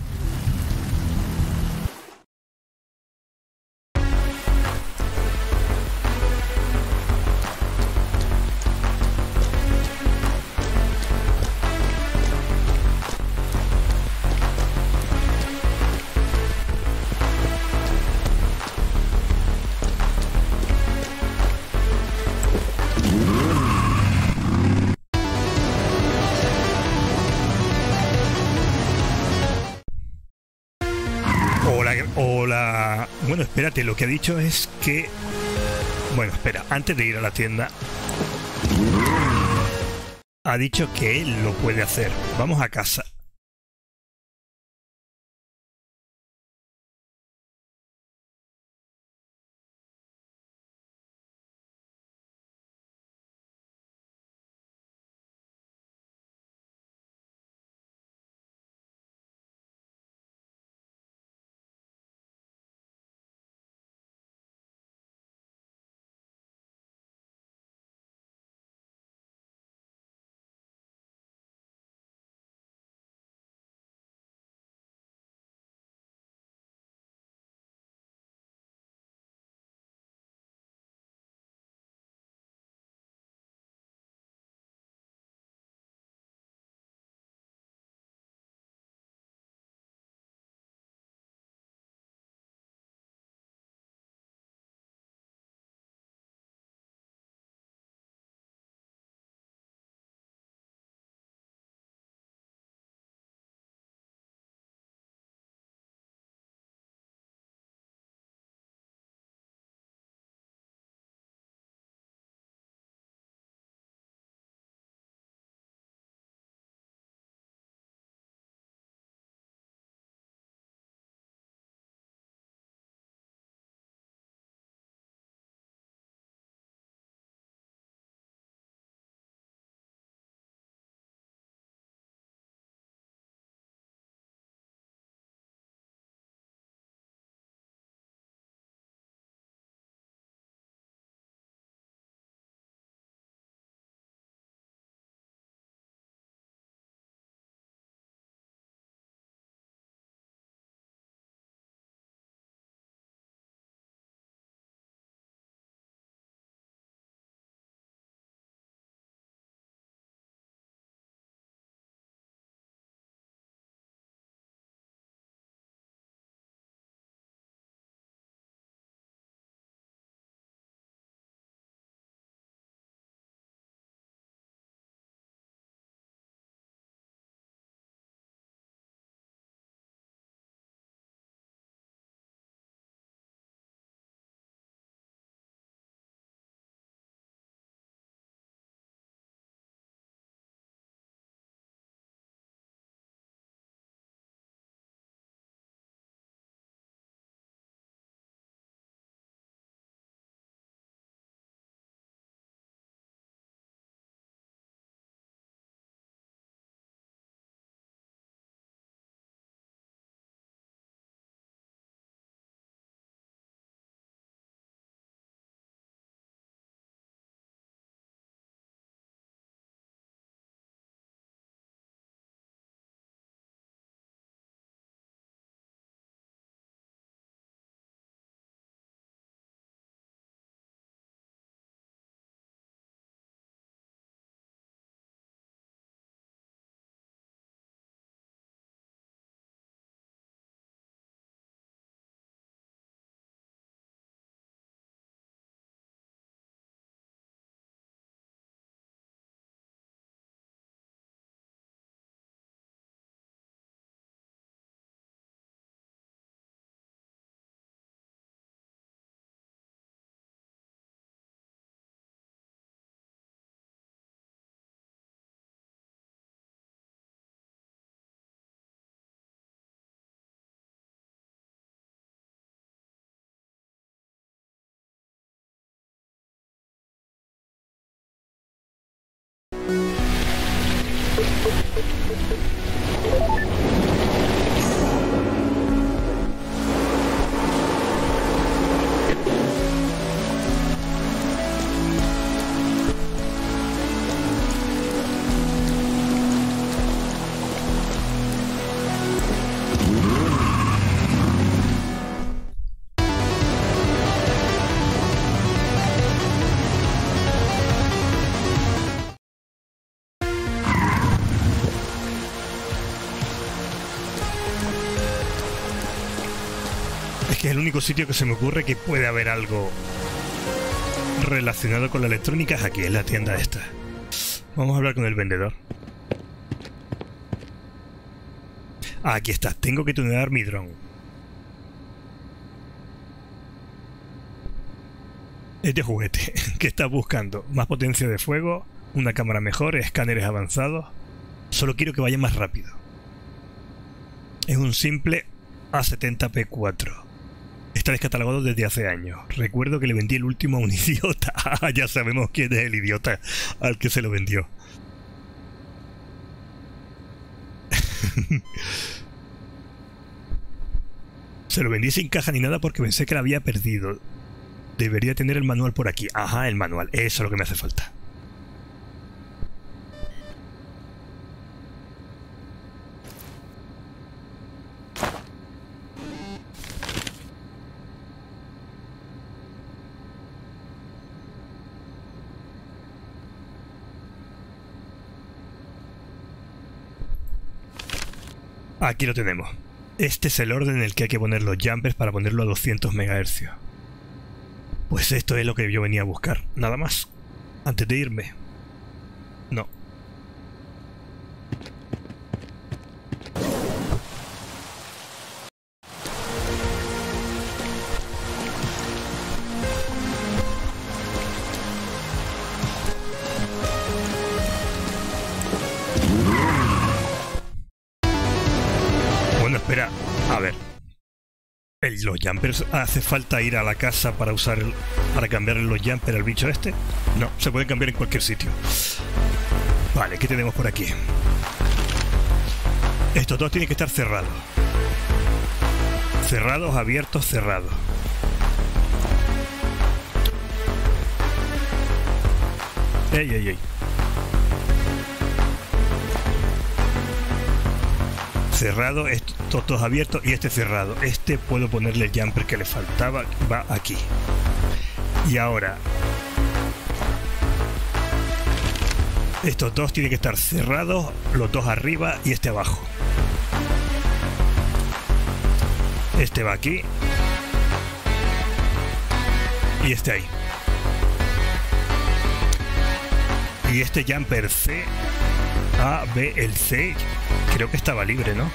Speaker 1: O la... Bueno, espérate, lo que ha dicho es que... Bueno, espera, antes de ir a la tienda... Ha dicho que él lo puede hacer. Vamos a casa. Que es el único sitio que se me ocurre que puede haber algo relacionado con la electrónica. Es aquí, en la tienda esta. Vamos a hablar con el vendedor. Ah, aquí está. Tengo que tunear mi dron. Este juguete. ¿Qué estás buscando? Más potencia de fuego, una cámara mejor, escáneres avanzados. Solo quiero que vaya más rápido. Es un simple A setenta P cuatro. Está descatalogado desde hace años. Recuerdo que le vendí el último a un idiota. Ya sabemos quién es el idiota al que se lo vendió. Se lo vendí sin caja ni nada porque pensé que la había perdido. Debería tener el manual por aquí. Ajá, el manual. Eso es lo que me hace falta. Aquí lo tenemos. Este es el orden en el que hay que poner los jumpers para ponerlo a doscientos megahercios. Pues esto es lo que yo venía a buscar. Nada más. Antes de irme. No. Espera, a ver. ¿El, ¿Los jumpers hace falta ir a la casa para usar el, para cambiarle los jumpers al bicho este? No, se puede cambiar en cualquier sitio. Vale, ¿qué tenemos por aquí? Estos dos tienen que estar cerrados. Cerrados, abiertos, cerrados. Ey, ey, ey. Cerrado, estos dos abiertos y este cerrado. Este puedo ponerle el jumper que le faltaba, va aquí. Y ahora estos dos tienen que estar cerrados, los dos arriba y este abajo. Este va aquí y este ahí. Y este jumper C, A, B, el C creo que estaba libre, ¿no?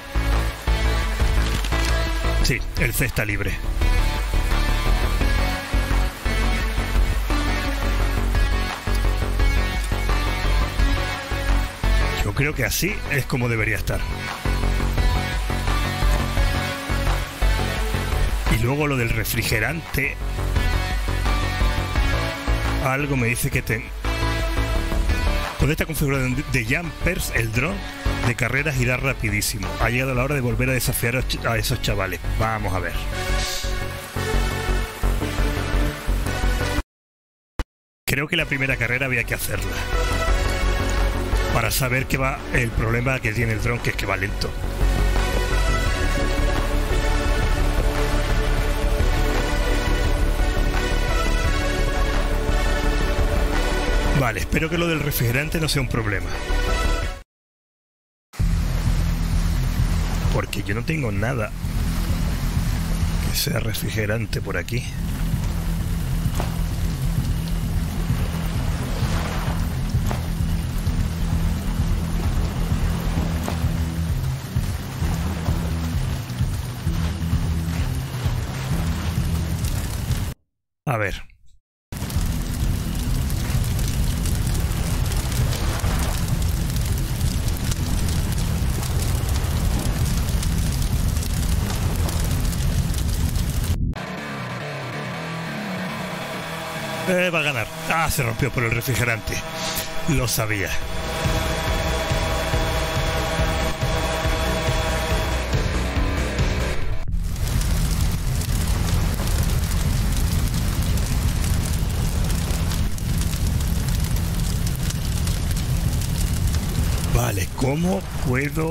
Speaker 1: Sí, el C está libre. Yo creo que así es como debería estar. Y luego lo del refrigerante. Algo me dice que ten... Con esta configuración de jumpers, el dron de carreras irá rapidísimo. Ha llegado la hora de volver a desafiar a esos chavales. Vamos a ver. Creo que la primera carrera había que hacerla para saber qué va el problema que tiene el dron, que es que va lento. Vale, espero que lo del refrigerante no sea un problema. Porque yo no tengo nada que sea refrigerante por aquí. A ver. Eh, va a ganar. Ah, se rompió por el refrigerante. Lo sabía. Vale, ¿cómo puedo...?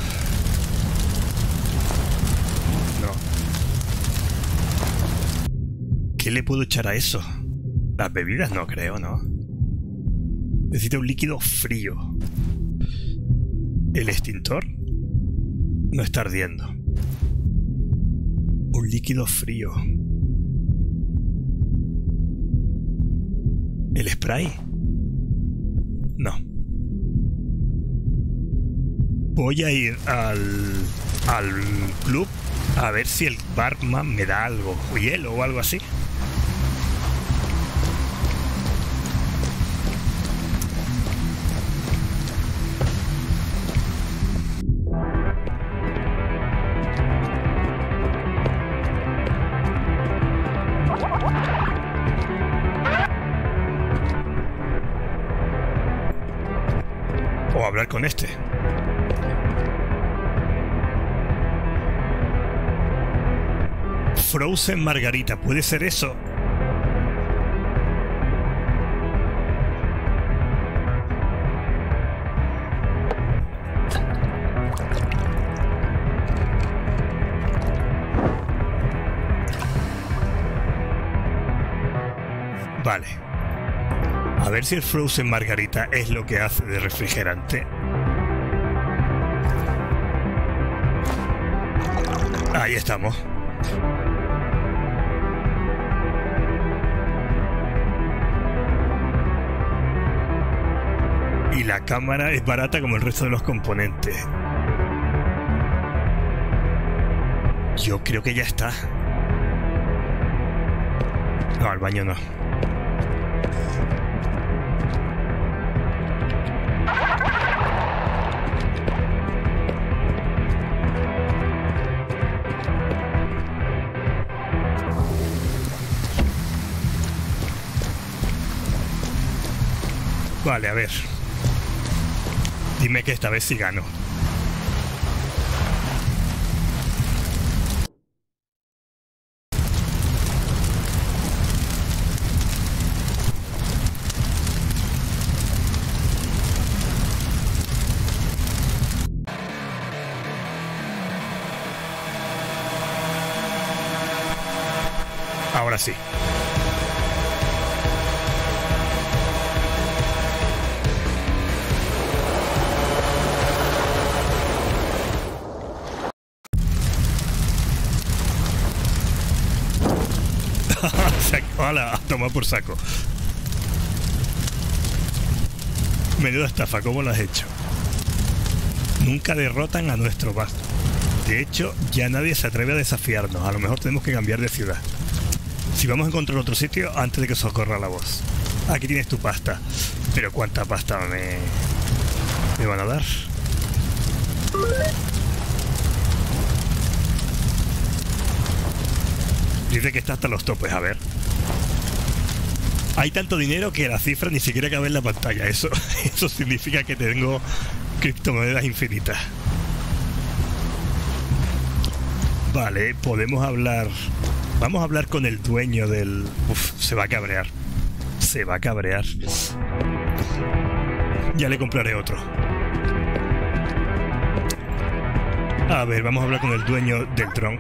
Speaker 1: No. ¿Qué le puedo echar a eso? Las bebidas no creo, ¿no? Necesita un líquido frío. El extintor no está ardiendo. Un líquido frío. ¿El spray? No. Voy a ir al, al club a ver si el barman me da algo, hielo o algo así. O hablar con este. Frozen Margarita, ¿puede ser eso? Vale. A ver si el Frozen Margarita es lo que hace de refrigerante. Ahí estamos. Y la cámara es barata como el resto de los componentes. Yo creo que ya está. No, al baño no. Vale, a ver. Dime que esta vez sí gano. Ahora sí. Hola, a tomar por saco. Menuda estafa, ¿cómo lo has hecho? Nunca derrotan a nuestro vasto. De hecho, ya nadie se atreve a desafiarnos. A lo mejor tenemos que cambiar de ciudad. Si vamos a encontrar otro sitio antes de que socorra la voz. Aquí tienes tu pasta. Pero ¿cuánta pasta me, me van a dar? Dice que está hasta los topes, a ver. Hay tanto dinero que la cifra ni siquiera cabe en la pantalla. Eso, eso significa que tengo criptomonedas infinitas. Vale, podemos hablar... Vamos a hablar con el dueño del... Uf, se va a cabrear. Se va a cabrear. Ya le compraré otro. A ver, vamos a hablar con el dueño del dron.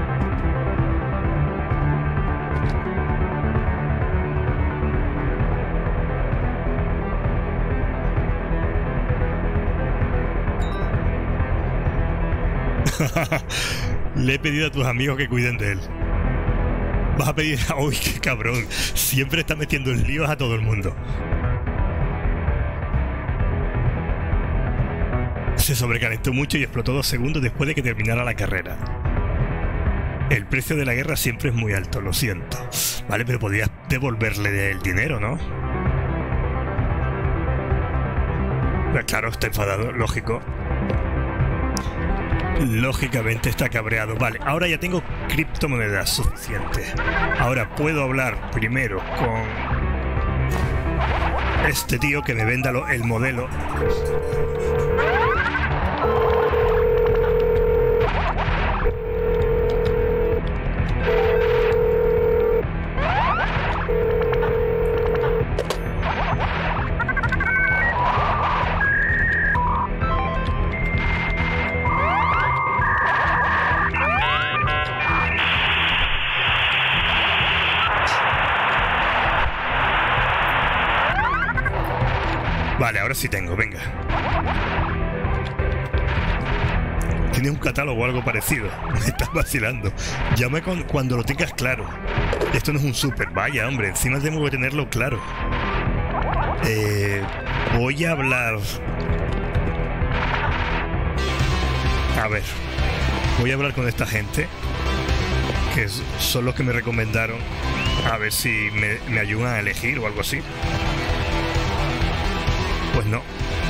Speaker 1: Le he pedido a tus amigos que cuiden de él. Vas a pedir... ¡Uy, qué cabrón! Siempre está metiendo en líos a todo el mundo. Se sobrecalentó mucho y explotó dos segundos después de que terminara la carrera. El precio de la guerra siempre es muy alto, lo siento. Vale, pero podías devolverle el dinero, ¿no? Pero claro, está enfadado, lógico. Lógicamente está cabreado. Vale, ahora ya tengo criptomonedas suficientes. Ahora puedo hablar primero con este tío que me venda lo, el modelo. Vale, ahora sí tengo, venga. ¿Tiene un catálogo o algo parecido? Me estás vacilando. Llama con, cuando lo tengas claro. Esto no es un súper. Vaya, hombre, encima tengo que tenerlo claro. Eh, voy a hablar... A ver. Voy a hablar con esta gente, que son los que me recomendaron. A ver si me, me ayudan a elegir o algo así. Pues no.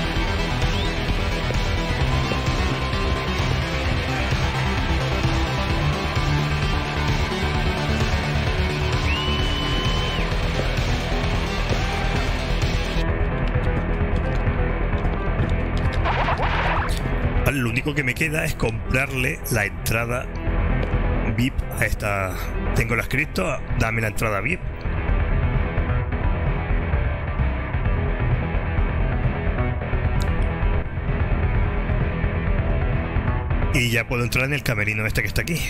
Speaker 1: Lo único que me queda es comprarle la entrada V I P a esta. Tengo las cripto, dame la entrada V I P. Y ya puedo entrar en el camerino este que está aquí.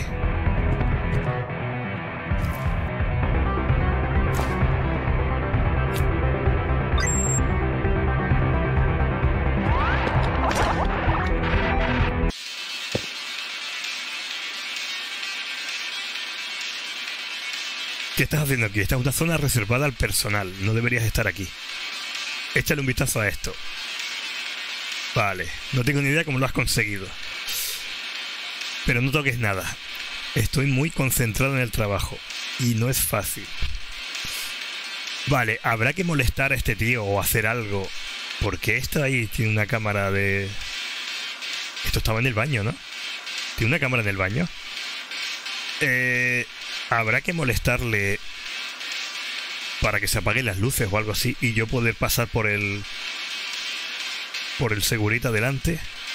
Speaker 1: ¿Qué estás haciendo aquí? Esta es una zona reservada al personal. No deberías estar aquí. Échale un vistazo a esto. Vale. No tengo ni idea cómo lo has conseguido. Pero no toques nada. Estoy muy concentrado en el trabajo. Y no es fácil. Vale. Habrá que molestar a este tío o hacer algo. Porque esta ahí tiene una cámara de... Esto estaba en el baño, ¿no? ¿Tiene una cámara en el baño? Eh... Habrá que molestarle para que se apaguen las luces o algo así y yo poder pasar por el por el segurita delante.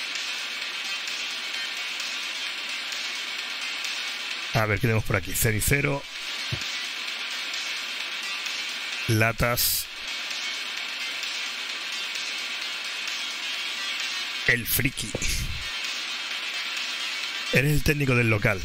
Speaker 1: A ver, ¿qué tenemos por aquí? Cenicero, latas, el friki. Eres el técnico del local.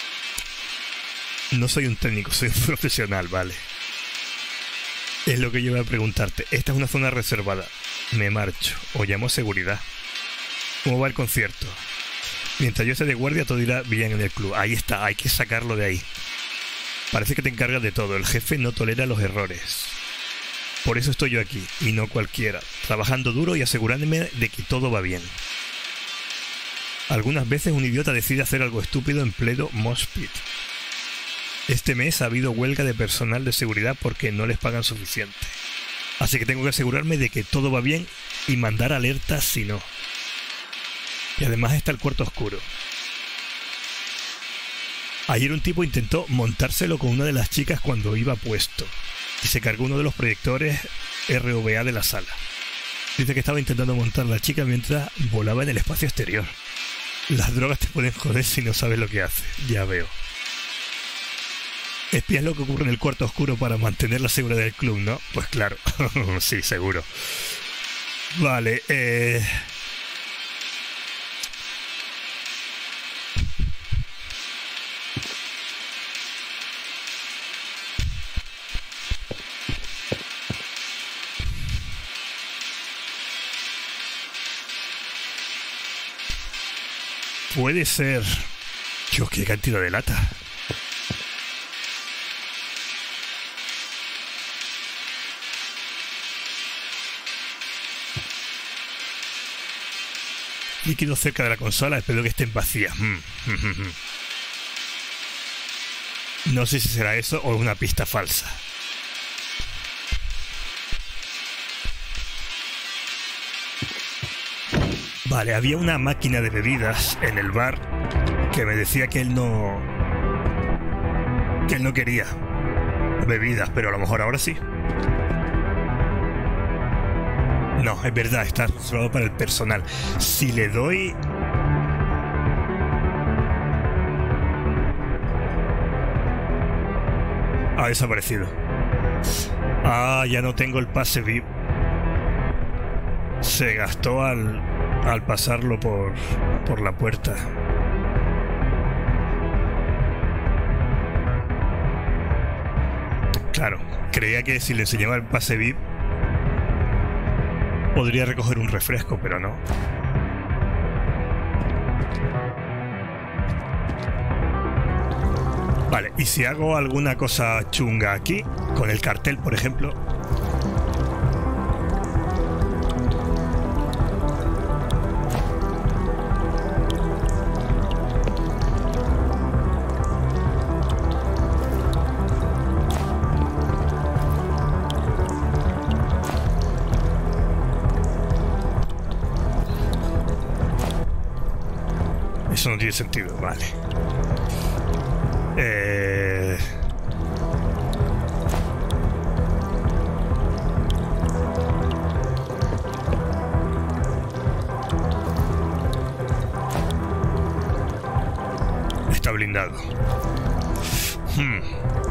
Speaker 1: No soy un técnico, soy un profesional, vale. Es lo que yo voy a preguntarte. Esta es una zona reservada. Me marcho. O llamo a seguridad. ¿Cómo va el concierto? Mientras yo esté de guardia, todo irá bien en el club. Ahí está, hay que sacarlo de ahí. Parece que te encargas de todo. El jefe no tolera los errores. Por eso estoy yo aquí, y no cualquiera. Trabajando duro y asegurándome de que todo va bien. Algunas veces un idiota decide hacer algo estúpido en pleno mosh pit. Este mes ha habido huelga de personal de seguridad porque no les pagan suficiente. Así que tengo que asegurarme de que todo va bien y mandar alertas si no. Y además está el cuarto oscuro. Ayer un tipo intentó montárselo con una de las chicas cuando iba puesto y se cargó uno de los proyectores R V A de la sala. Dice que estaba intentando montar a la chica mientras volaba en el espacio exterior. Las drogas te pueden joder si no sabes lo que hace. Ya veo. Espías lo que ocurre en el cuarto oscuro para mantener la seguridad del club, ¿no? Pues claro, sí, seguro. Vale, eh... puede ser... Dios, qué cantidad de lata. Líquido cerca de la consola, espero que estén vacías. No sé si será eso o una pista falsa. Vale, había una máquina de bebidas en el bar que me decía que él no... que él no quería bebidas, pero a lo mejor ahora sí. No, es verdad, está reservado para el personal. Si le doy... Ha desaparecido. Ah, ya no tengo el pase V I P. Se gastó al, al pasarlo por, por la puerta. Claro, creía que si le enseñaba el pase V I P Podría recoger un refresco, pero no. Vale, y si hago alguna cosa chunga aquí, con el cartel, por ejemplo. Eso no tiene sentido, vale. Eh... Está blindado. Hmm.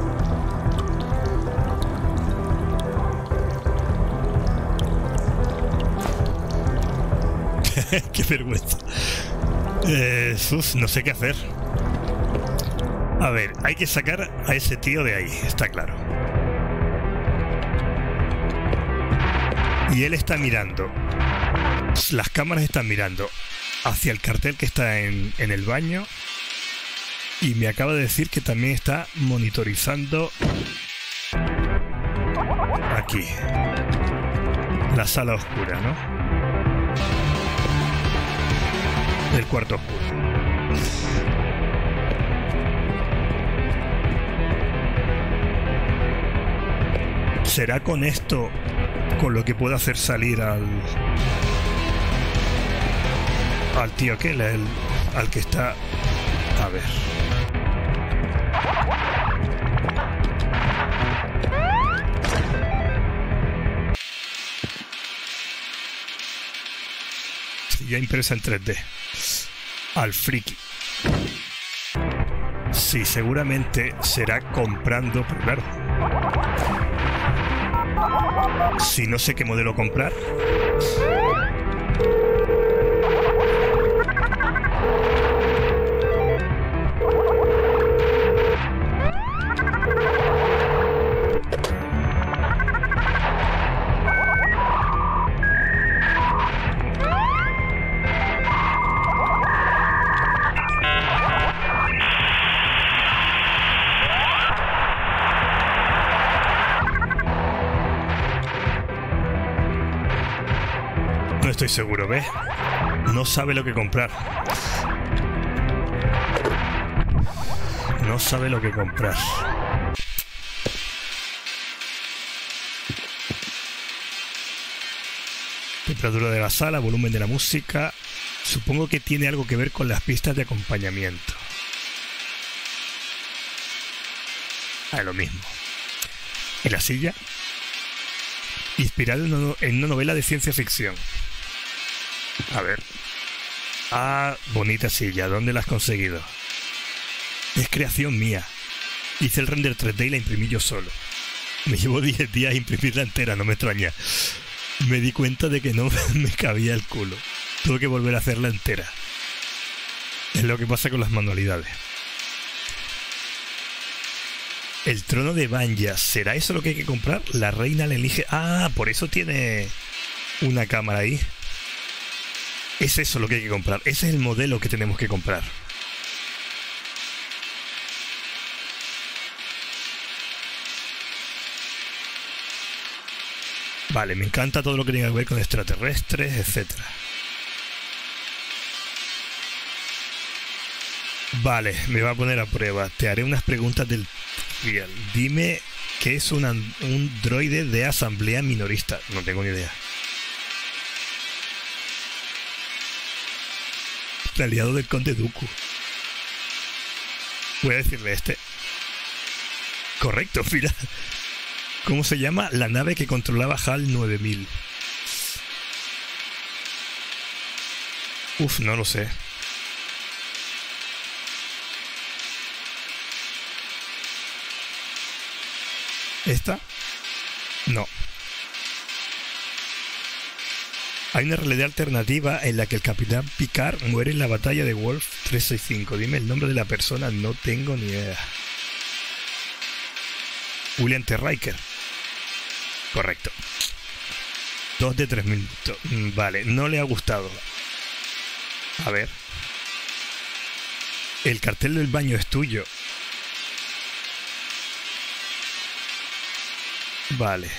Speaker 1: Qué vergüenza. Eh, uf, no sé qué hacer. A ver, hay que sacar a ese tío de ahí, está claro. Y él está mirando. Las cámaras están mirando hacia el cartel que está en, en el baño. Y me acaba de decir que también está monitorizando aquí. La sala oscura, ¿no? El cuarto oscuro. ¿Será con esto con lo que puedo hacer salir al al tío aquel, el, al que está? A ver. Ya impresa en tres D. Al friki. Sí, seguramente será comprando, pero claro. Si no sé qué modelo comprar. No estoy seguro, ¿ves? No sabe lo que comprar. No sabe lo que comprar. Temperatura de la sala, volumen de la música. Supongo que tiene algo que ver con las pistas de acompañamiento. Ah, lo mismo. En la silla. Inspirado en una, en una novela de ciencia ficción. A ver. Ah, bonita silla. ¿Dónde la has conseguido? Es creación mía. Hice el render tres D y la imprimí yo solo. Me llevó diez días a imprimirla entera, no me extraña. Me di cuenta de que no me cabía el culo. Tuve que volver a hacerla entera. Es lo que pasa con las manualidades. El trono de Vanya, ¿será eso lo que hay que comprar? La reina le elige... Ah, por eso tiene una cámara ahí. Es eso lo que hay que comprar. Ese es el modelo que tenemos que comprar. Vale, me encanta todo lo que tenga que ver con extraterrestres, etcétera. Vale, me va a poner a prueba. Te haré unas preguntas del trivial. Dime qué es una, un droide de asamblea minorista. No tengo ni idea. El aliado del conde Dooku. Voy a decirle este. Correcto, mira. ¿Cómo se llama? La nave que controlaba HAL nueve mil. Uf, no lo sé. ¿Esta? No. Hay una realidad alternativa en la que el capitán Picard muere en la batalla de Wolf trescientos sesenta y cinco. Dime el nombre de la persona, no tengo ni idea. William T. Riker. Correcto. dos de tres mil. Vale, no le ha gustado. A ver. El cartel del baño es tuyo. Vale.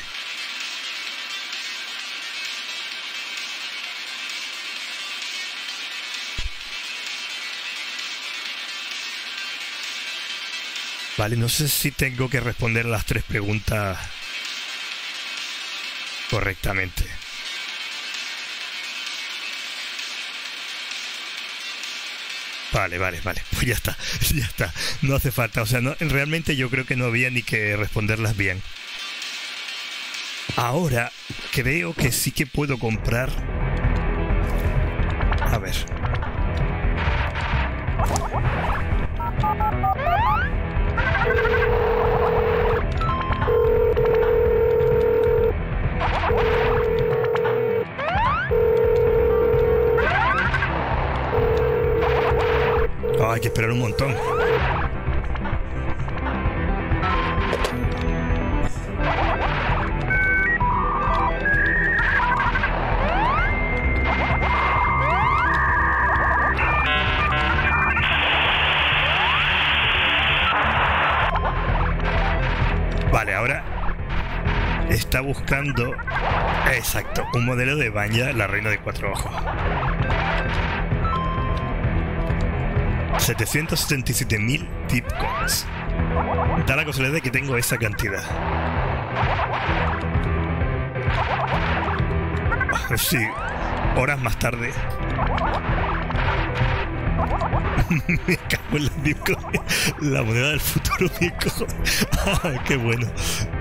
Speaker 1: Vale, no sé si tengo que responder las tres preguntas correctamente. Vale, vale, vale. Pues ya está, ya está. No hace falta. O sea, no, realmente yo creo que no había ni que responderlas bien. Ahora creo que sí que puedo comprar. A ver. Oh, hay que esperar un montón. Vale, ahora está buscando, exacto, un modelo de Vanya, la reina de cuatro ojos. setecientos setenta y siete mil Tipcoins. Da la casualidad de que tengo esa cantidad. Sí, horas más tarde. Me cago en la Bitcoin. La moneda del futuro, Bitcoin. Ah, qué bueno.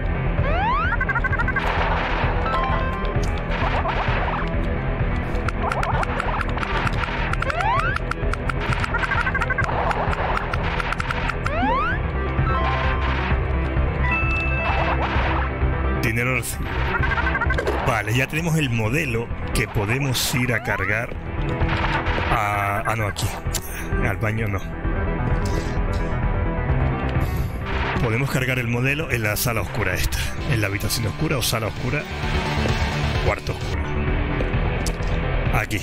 Speaker 1: Dinero. Vale, ya tenemos el modelo que podemos ir a cargar a... Ah, no, aquí. Al baño no. Podemos cargar el modelo en la sala oscura esta. En la habitación oscura o sala oscura. Cuarto oscuro. Aquí.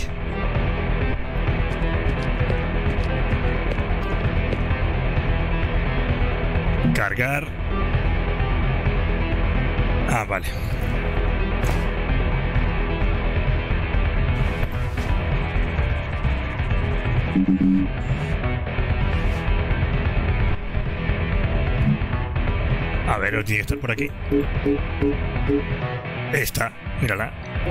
Speaker 1: Cargar. Ah, vale. A ver, tiene que estar por aquí. Esta, mírala.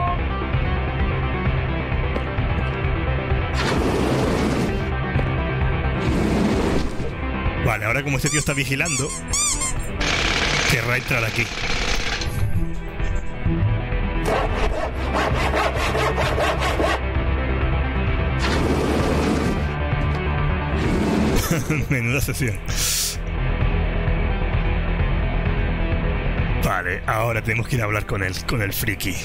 Speaker 1: Vale, ahora como este tío está vigilando, querrá entrar aquí. Menuda sesión. Vale, ahora tenemos que ir a hablar con él, con el friki.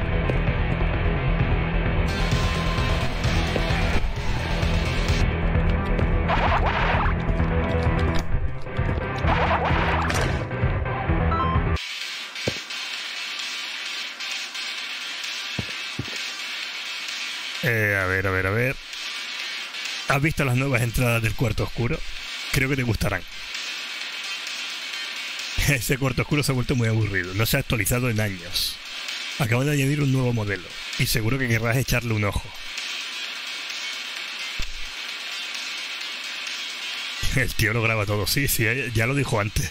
Speaker 1: Eh, a ver, a ver, a ver. ¿Has visto las nuevas entradas del cuarto oscuro? Creo que te gustarán. Ese cuarto oscuro se ha vuelto muy aburrido. No se ha actualizado en años. Acabo de añadir un nuevo modelo. Y seguro que querrás echarle un ojo. El tío lo graba todo. Sí, sí, ya lo dijo antes.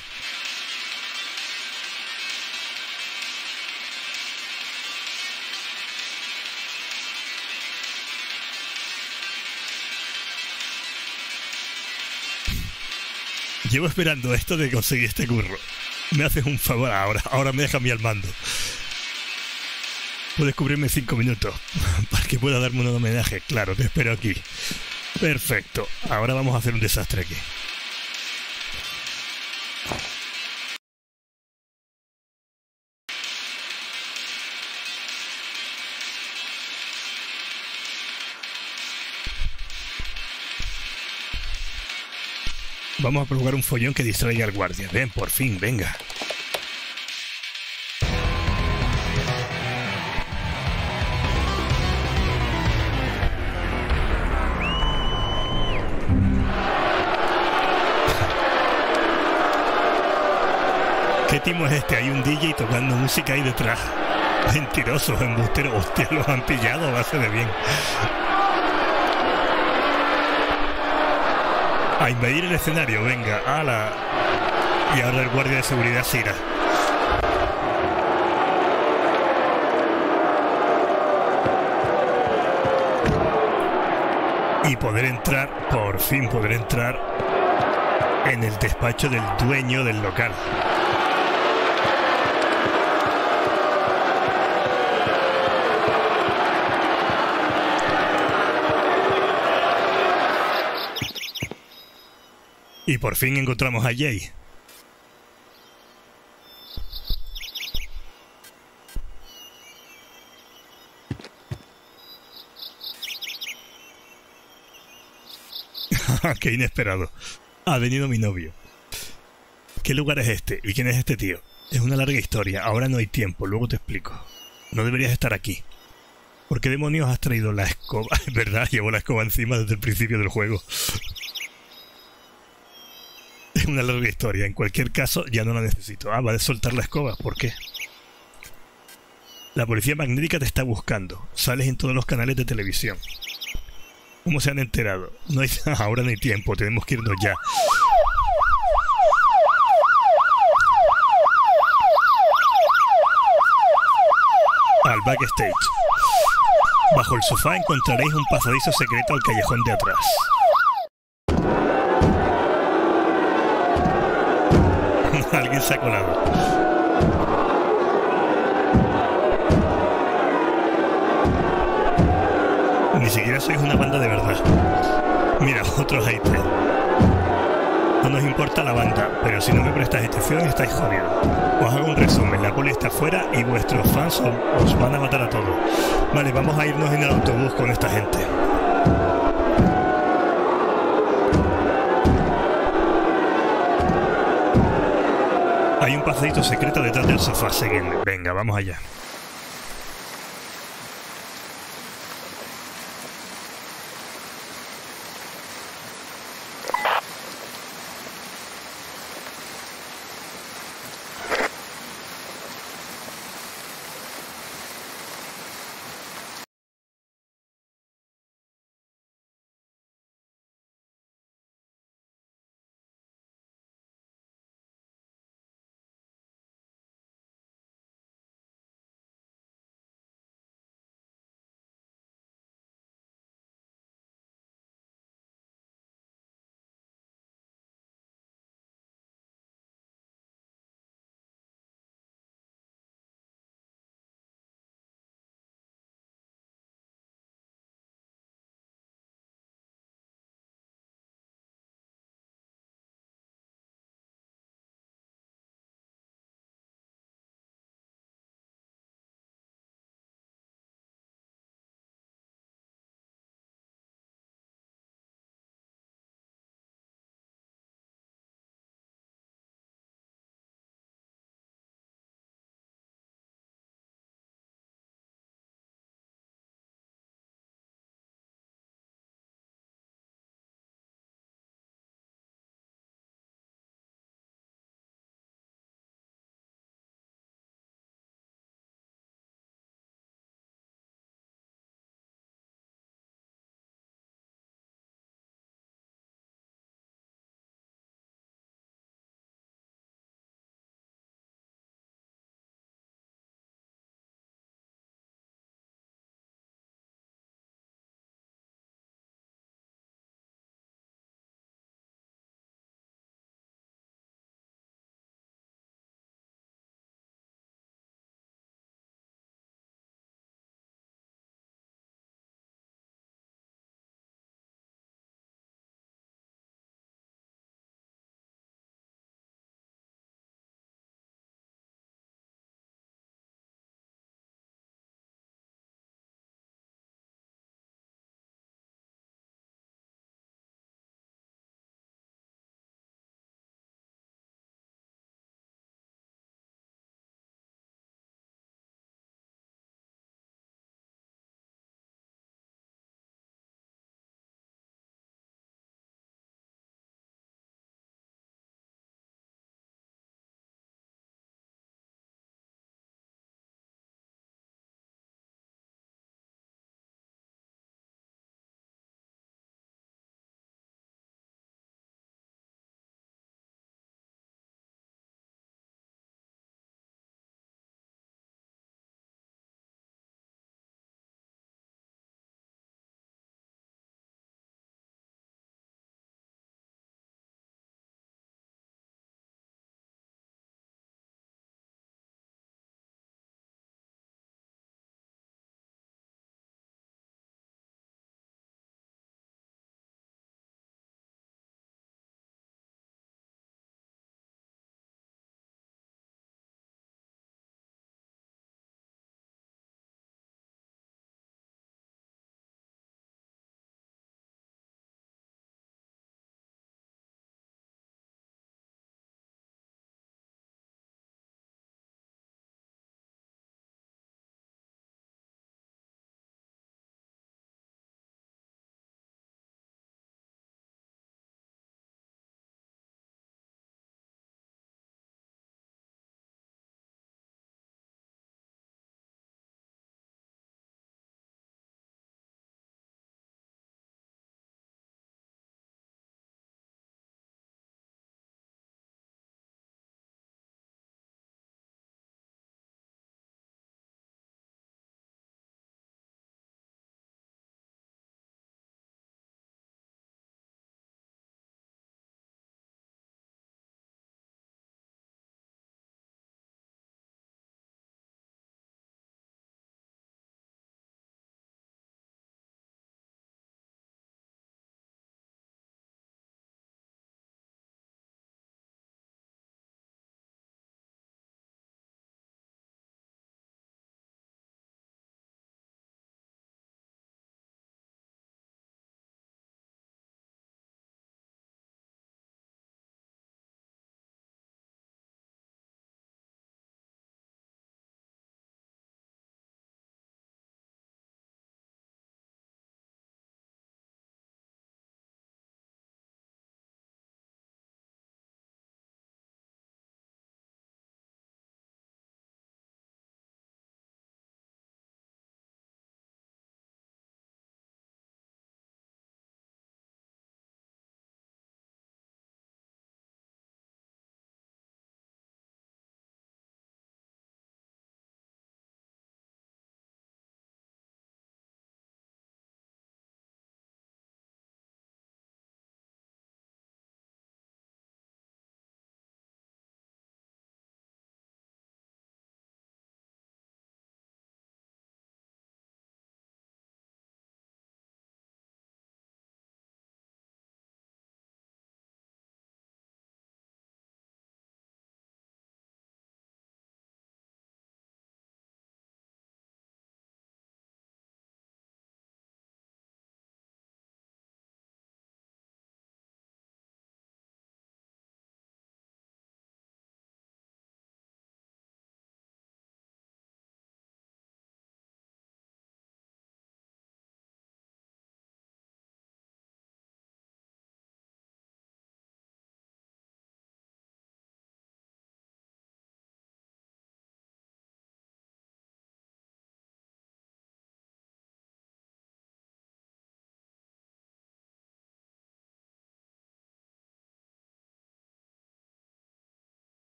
Speaker 1: Llevo esperando esto de conseguir este curro. Me haces un favor ahora. Ahora me deja a mí al mando. Puedes cubrirme cinco minutos para que pueda darme un homenaje. Claro, te espero aquí. Perfecto. Ahora vamos a hacer un desastre aquí. Vamos a provocar un follón que distraiga al guardia. Ven, por fin, venga. metimos este, hay un D J tocando música ahí detrás. Mentirosos, embusteros, hostia, los han pillado a base de bien. A invadir el escenario, venga, ala. Y ahora el guardia de seguridad se irá. Y poder entrar, por fin poder entrar en el despacho del dueño del local. Y por fin encontramos a Jay. Qué inesperado. Ha venido mi novio. ¿Qué lugar es este? ¿Y quién es este tío? Es una larga historia. Ahora no hay tiempo. Luego te explico. No deberías estar aquí. ¿Por qué demonios has traído la escoba? Es verdad, llevo la escoba encima desde el principio del juego. Es una larga historia. En cualquier caso, ya no la necesito. Ah, va a soltar la escoba. ¿Por qué? La policía magnética te está buscando. Sales en todos los canales de televisión. ¿Cómo se han enterado? No hay... Ahora no hay tiempo. Tenemos que irnos ya. Al backstage. Bajo el sofá encontraréis un pasadizo secreto al callejón de atrás. Alguien se ha colado. Ni siquiera sois una banda de verdad. Mira, otros haters. No nos importa la banda, pero si no me prestáis atención estáis jodidos. Os hago un resumen, la poli está afuera y vuestros fans os, os van a matar a todos. Vale, vamos a irnos en el autobús con esta gente. Hay un pasadito secreto detrás del sofá, seguidme. Venga, vamos allá.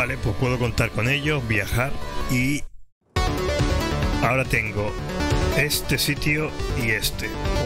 Speaker 1: Vale, pues puedo contar con ellos, viajar y ahora tengo este sitio y este.